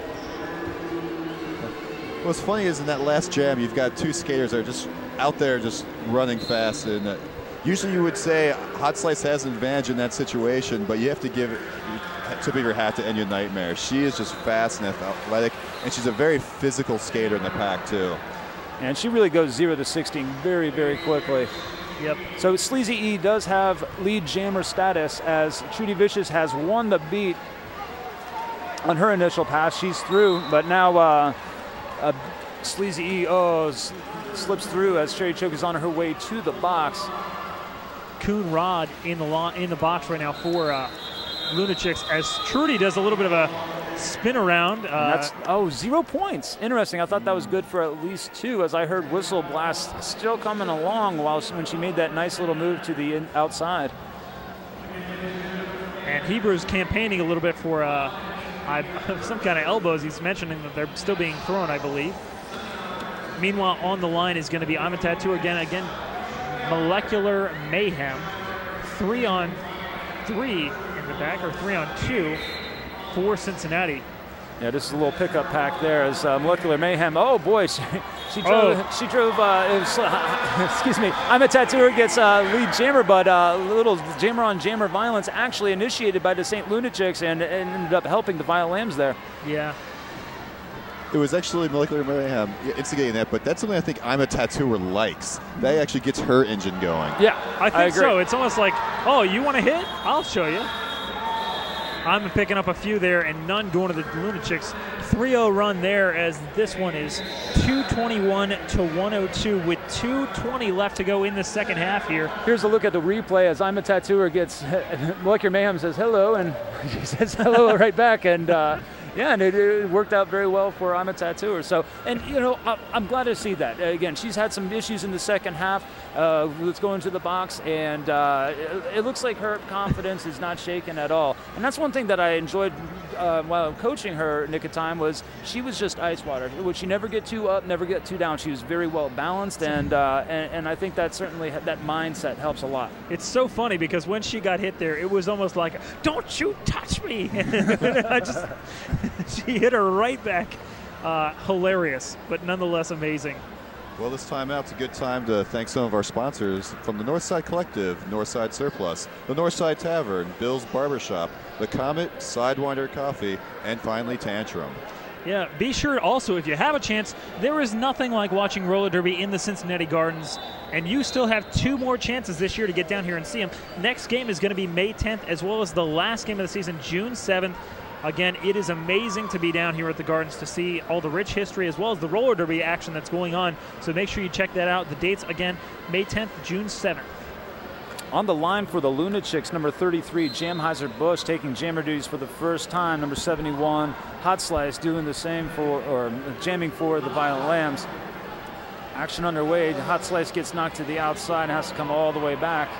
What's funny is in that last jam, you've got two skaters that are just out there just running fast. And uh, usually you would say Hot Slice has an advantage in that situation, but you have to give tip of your hat to Enya Nightmare. She is just fast and athletic, and she's a very physical skater in the pack too. And she really goes zero to sixteen very, very quickly. Yep. So Sleazy E does have lead jammer status as Trudy Vicious has won the beat on her initial pass. She's through, but now uh, uh, Sleazy E oh, s slips through as Cherry Choke is on her way to the box. Coon Rod in the law, in the box right now for uh, Lunachix as Trudy does a little bit of a spin around. Uh, That's, oh, zero points. Interesting. I thought that was good for at least two, as I heard Whistle Blast still coming along while she, when she made that nice little move to the in, outside. And Hebrew's campaigning a little bit for uh, I, some kind of elbows. He's mentioning that they're still being thrown, I believe. Meanwhile, on the line is going to be I'm a Tattoo again. Again, Molecular Mayhem. Three on three in the back, or three on two for Cincinnati. Yeah, this is a little pickup pack there as uh, Molecular Mayhem. Oh boy, she, she drove. Oh. She drove. Uh, it was, uh, excuse me. I'm a Tattooer gets uh, lead jammer, but a uh, little jammer on jammer violence actually initiated by the Saint Lunachix and, and ended up helping the Violent Lambs there. Yeah. It was actually Molecular Mayhem instigating that, but that's something I think I'm a Tattooer likes. That actually gets her engine going. Yeah, I think I agree. so. It's almost like, oh, you want to hit? I'll show you. I'm picking up a few there, and none going to the Lunachix. three oh run there, as this one is two twenty-one to one oh two with two twenty left to go in the second half here. Here's a look at the replay as I'm a Tattooer gets, Molecular Mayhem says hello, and she says hello right back, and uh, yeah, and it, it worked out very well for I'm a Tattooer. So, and you know, I, I'm glad to see that. Again, she's had some issues in the second half. Uh, let's go into the box, and uh, it, it looks like her confidence is not shaken at all. And that's one thing that I enjoyed uh, while coaching her, Nick at Time, was she was just ice water. Would she never get too up, never get too down. She was very well balanced, and uh, and, and I think that certainly that mindset helps a lot. It's so funny because when she got hit there, it was almost like, "Don't you touch me!" I just she hit her right back. Uh, hilarious, but nonetheless amazing. Well, this timeout's a good time to thank some of our sponsors from the Northside Collective, Northside Surplus, the Northside Tavern, Bill's Barbershop, the Comet, Sidewinder Coffee, and finally Tantrum. Yeah, be sure also, if you have a chance, there is nothing like watching roller derby in the Cincinnati Gardens, and you still have two more chances this year to get down here and see them. Next game is going to be May tenth, as well as the last game of the season, June seventh. Again, it is amazing to be down here at the Gardens to see all the rich history as well as the roller derby action that's going on. So make sure you check that out. The dates, again, May tenth, June seventh. On the line for the Lunachix, number thirty-three, Jamheiser-Busch, taking jammer duties for the first time. Number seventy-one, Hot Slice, doing the same for, or jamming for the Violent Lambs. Action underway. Hot Slice gets knocked to the outside and has to come all the way back.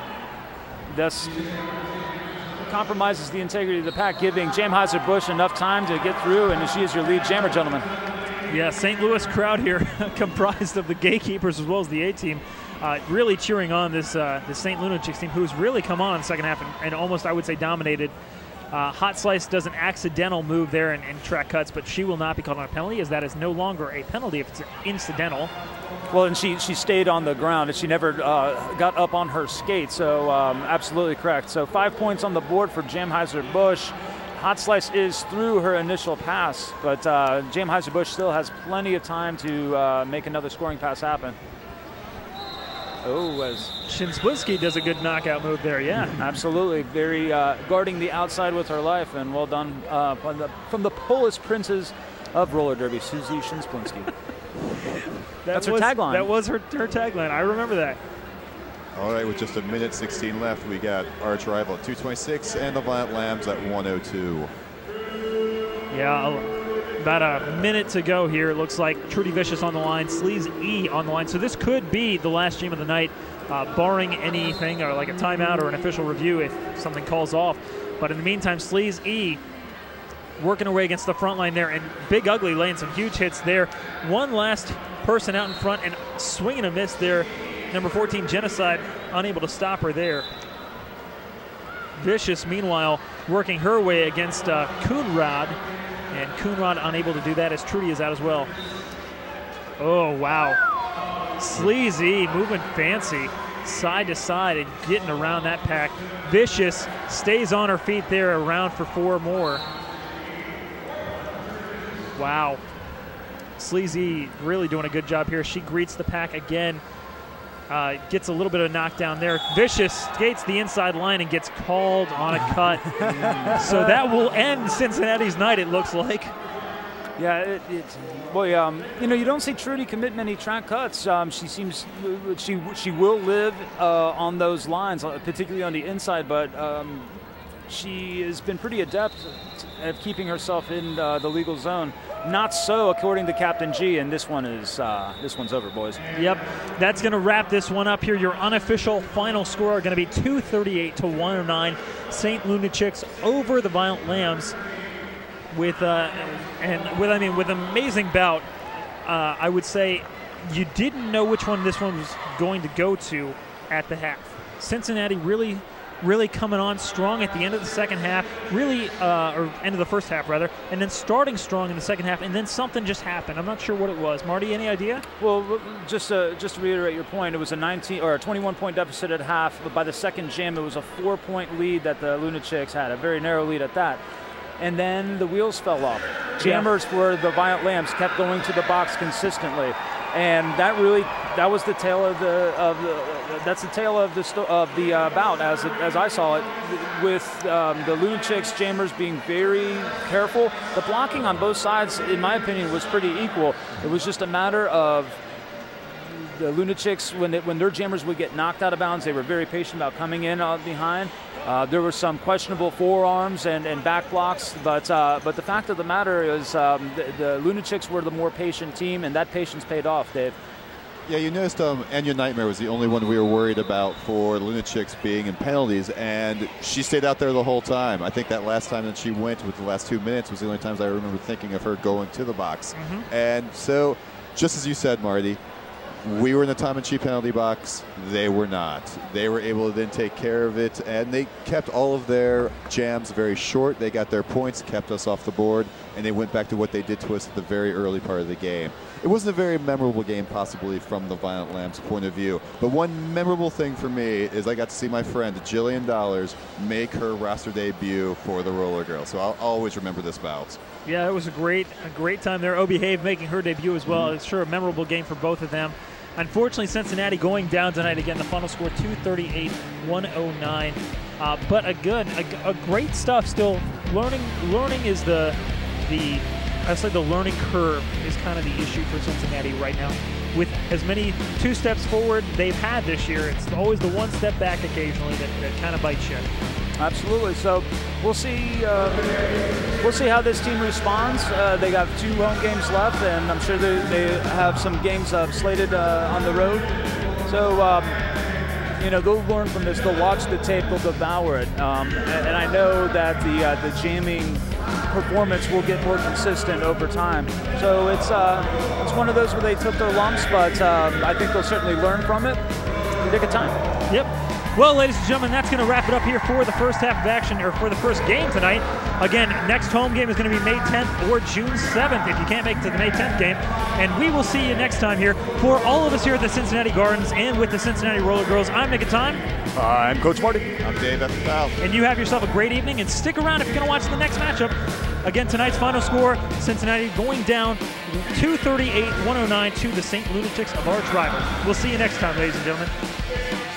Thus compromises the integrity of the pack, giving Jamheiser-Busch enough time to get through, and she is your lead jammer, gentlemen. Yeah, Saint Louis crowd here comprised of the gatekeepers as well as the A-team. Uh, really cheering on this uh, the Saint Lunachix team, who's really come on in the second half and, and almost, I would say, dominated. Uh, Hot Slice does an accidental move there in, in track cuts, but she will not be called on a penalty, as that is no longer a penalty if it's incidental. Well, and she, she stayed on the ground, and she never uh, got up on her skate, so um, absolutely correct. So five points on the board for Jamheiser-Busch. Hot Slice is through her initial pass, but uh, Jamheiser-Busch still has plenty of time to uh, make another scoring pass happen. Oh, as Shinsbliski does a good knockout move there, yeah. Absolutely. Very uh, guarding the outside with her life, and well done uh, from, the, from the Polish princess of roller derby, Suzy Shinsbliski. That That's was, her tagline. That was her, her tagline. I remember that. All right, with just a minute sixteen left, we got arch rival at two twenty-six and the Violent Lambs at one oh two. Yeah, about a minute to go here. It looks like Trudy Vicious on the line, Sleaze E on the line. So this could be the last game of the night, uh, barring anything or like a timeout or an official review if something calls off. But in the meantime, Sleaze E working away against the front line there, and Big Ugly laying some huge hits there. One last person out in front and swinging a miss there. Number fourteen, Genocide, unable to stop her there. Vicious, meanwhile, working her way against uh, Coonrod, and Coonrod unable to do that as Trudy is out as well. Oh, wow. Sleazy moving fancy side to side and getting around that pack. Vicious stays on her feet there, around for four more. Wow. Sleazy really doing a good job here. She greets the pack again. Uh, gets a little bit of a knockdown there. Vicious skates the inside line and gets called on a cut. So that will end Cincinnati's night, it looks like. Yeah, it, it, boy, um, you know, you don't see Trudy commit many track cuts. Um, she seems, she she will live uh, on those lines, particularly on the inside, but um, she has been pretty adept at keeping herself in uh, the legal zone. Not so, according to Captain G, and this one is uh, this one's over, boys. Yep, that's going to wrap this one up here. Your unofficial final score are going to be two thirty-eight to one oh nine. Saint Lunachix over the Violent Lambs with uh, and with I mean with amazing bout. Uh, I would say you didn't know which one this one was going to go to at the half. Cincinnati really really coming on strong at the end of the second half, really, uh, or end of the first half rather, and then starting strong in the second half, and then something just happened. I'm not sure what it was. Marty, any idea? Well, just uh, just to reiterate your point, it was a nineteen or a twenty-one point deficit at half, but by the second jam, it was a four-point lead that the Lunachix had, a very narrow lead at that. And then the wheels fell off. Jammers for the Violent Lambs kept going to the box consistently, and that really that was the tail of the of the that's the tail of the of the uh, bout as it, as I saw it, with um, the Lunachix Jammers being very careful. The blocking on both sides, in my opinion, was pretty equal. It was just a matter of the Lunachix, when they, when their Jammers would get knocked out of bounds, they were very patient about coming in uh, behind. Uh, there were some questionable forearms and, and back blocks, but uh, but the fact of the matter is um, the, the Lunachix were the more patient team, and that patience paid off, Dave. Yeah, you noticed um, Anya Nightmare was the only one we were worried about for Lunachix being in penalties, and she stayed out there the whole time. I think that last time that she went with the last two minutes was the only times I remember thinking of her going to the box. Mm-hmm. And so, just as you said, Marty, we were in the time and cheap penalty box. They were not. They were able to then take care of it, and they kept all of their jams very short. They got their points, kept us off the board, and they went back to what they did to us at the very early part of the game. It wasn't a very memorable game, possibly from the Violent Lambs' point of view, but one memorable thing for me is I got to see my friend Jillian Dollars make her roster debut for the Rollergirls. So I'll always remember this bout. Yeah, it was a great, a great time there. Obi Have making her debut as well. Mm-hmm. It's sure a memorable game for both of them. Unfortunately, Cincinnati going down tonight again. The final score two thirty-eight one oh nine. Uh, but a good, a, a great stuff still. Learning, learning is the, the, I say the learning curve is kind of the issue for Cincinnati right now. With as many two steps forward they've had this year, it's always the one step back occasionally that, that kind of bites you. Absolutely. So we'll see. Uh, we'll see how this team responds. Uh, they got two home games left, and I'm sure they, they have some games uh, slated uh, on the road. So um, you know, they'll learn from this. They'll watch the tape. They'll devour it. Um, and, and I know that the uh, the jamming performance will get more consistent over time. So it's uh, it's one of those where they took their lumps, but um, I think they'll certainly learn from it. Take a time. Yep. Well, ladies and gentlemen, that's going to wrap it up here for the first half of action, or for the first game tonight. Again, next home game is going to be May tenth or June seventh if you can't make it to the May tenth game. And we will see you next time here. For all of us here at the Cincinnati Gardens and with the Cincinnati Rollergirls, I'm Nick Time. I'm Coach Marty. I'm Dave Powell. And you have yourself a great evening, and stick around if you're going to watch the next matchup. Again, tonight's final score, Cincinnati going down two thirty-eight one oh nine to the Saint Lunachix of arch rival. We'll see you next time, ladies and gentlemen.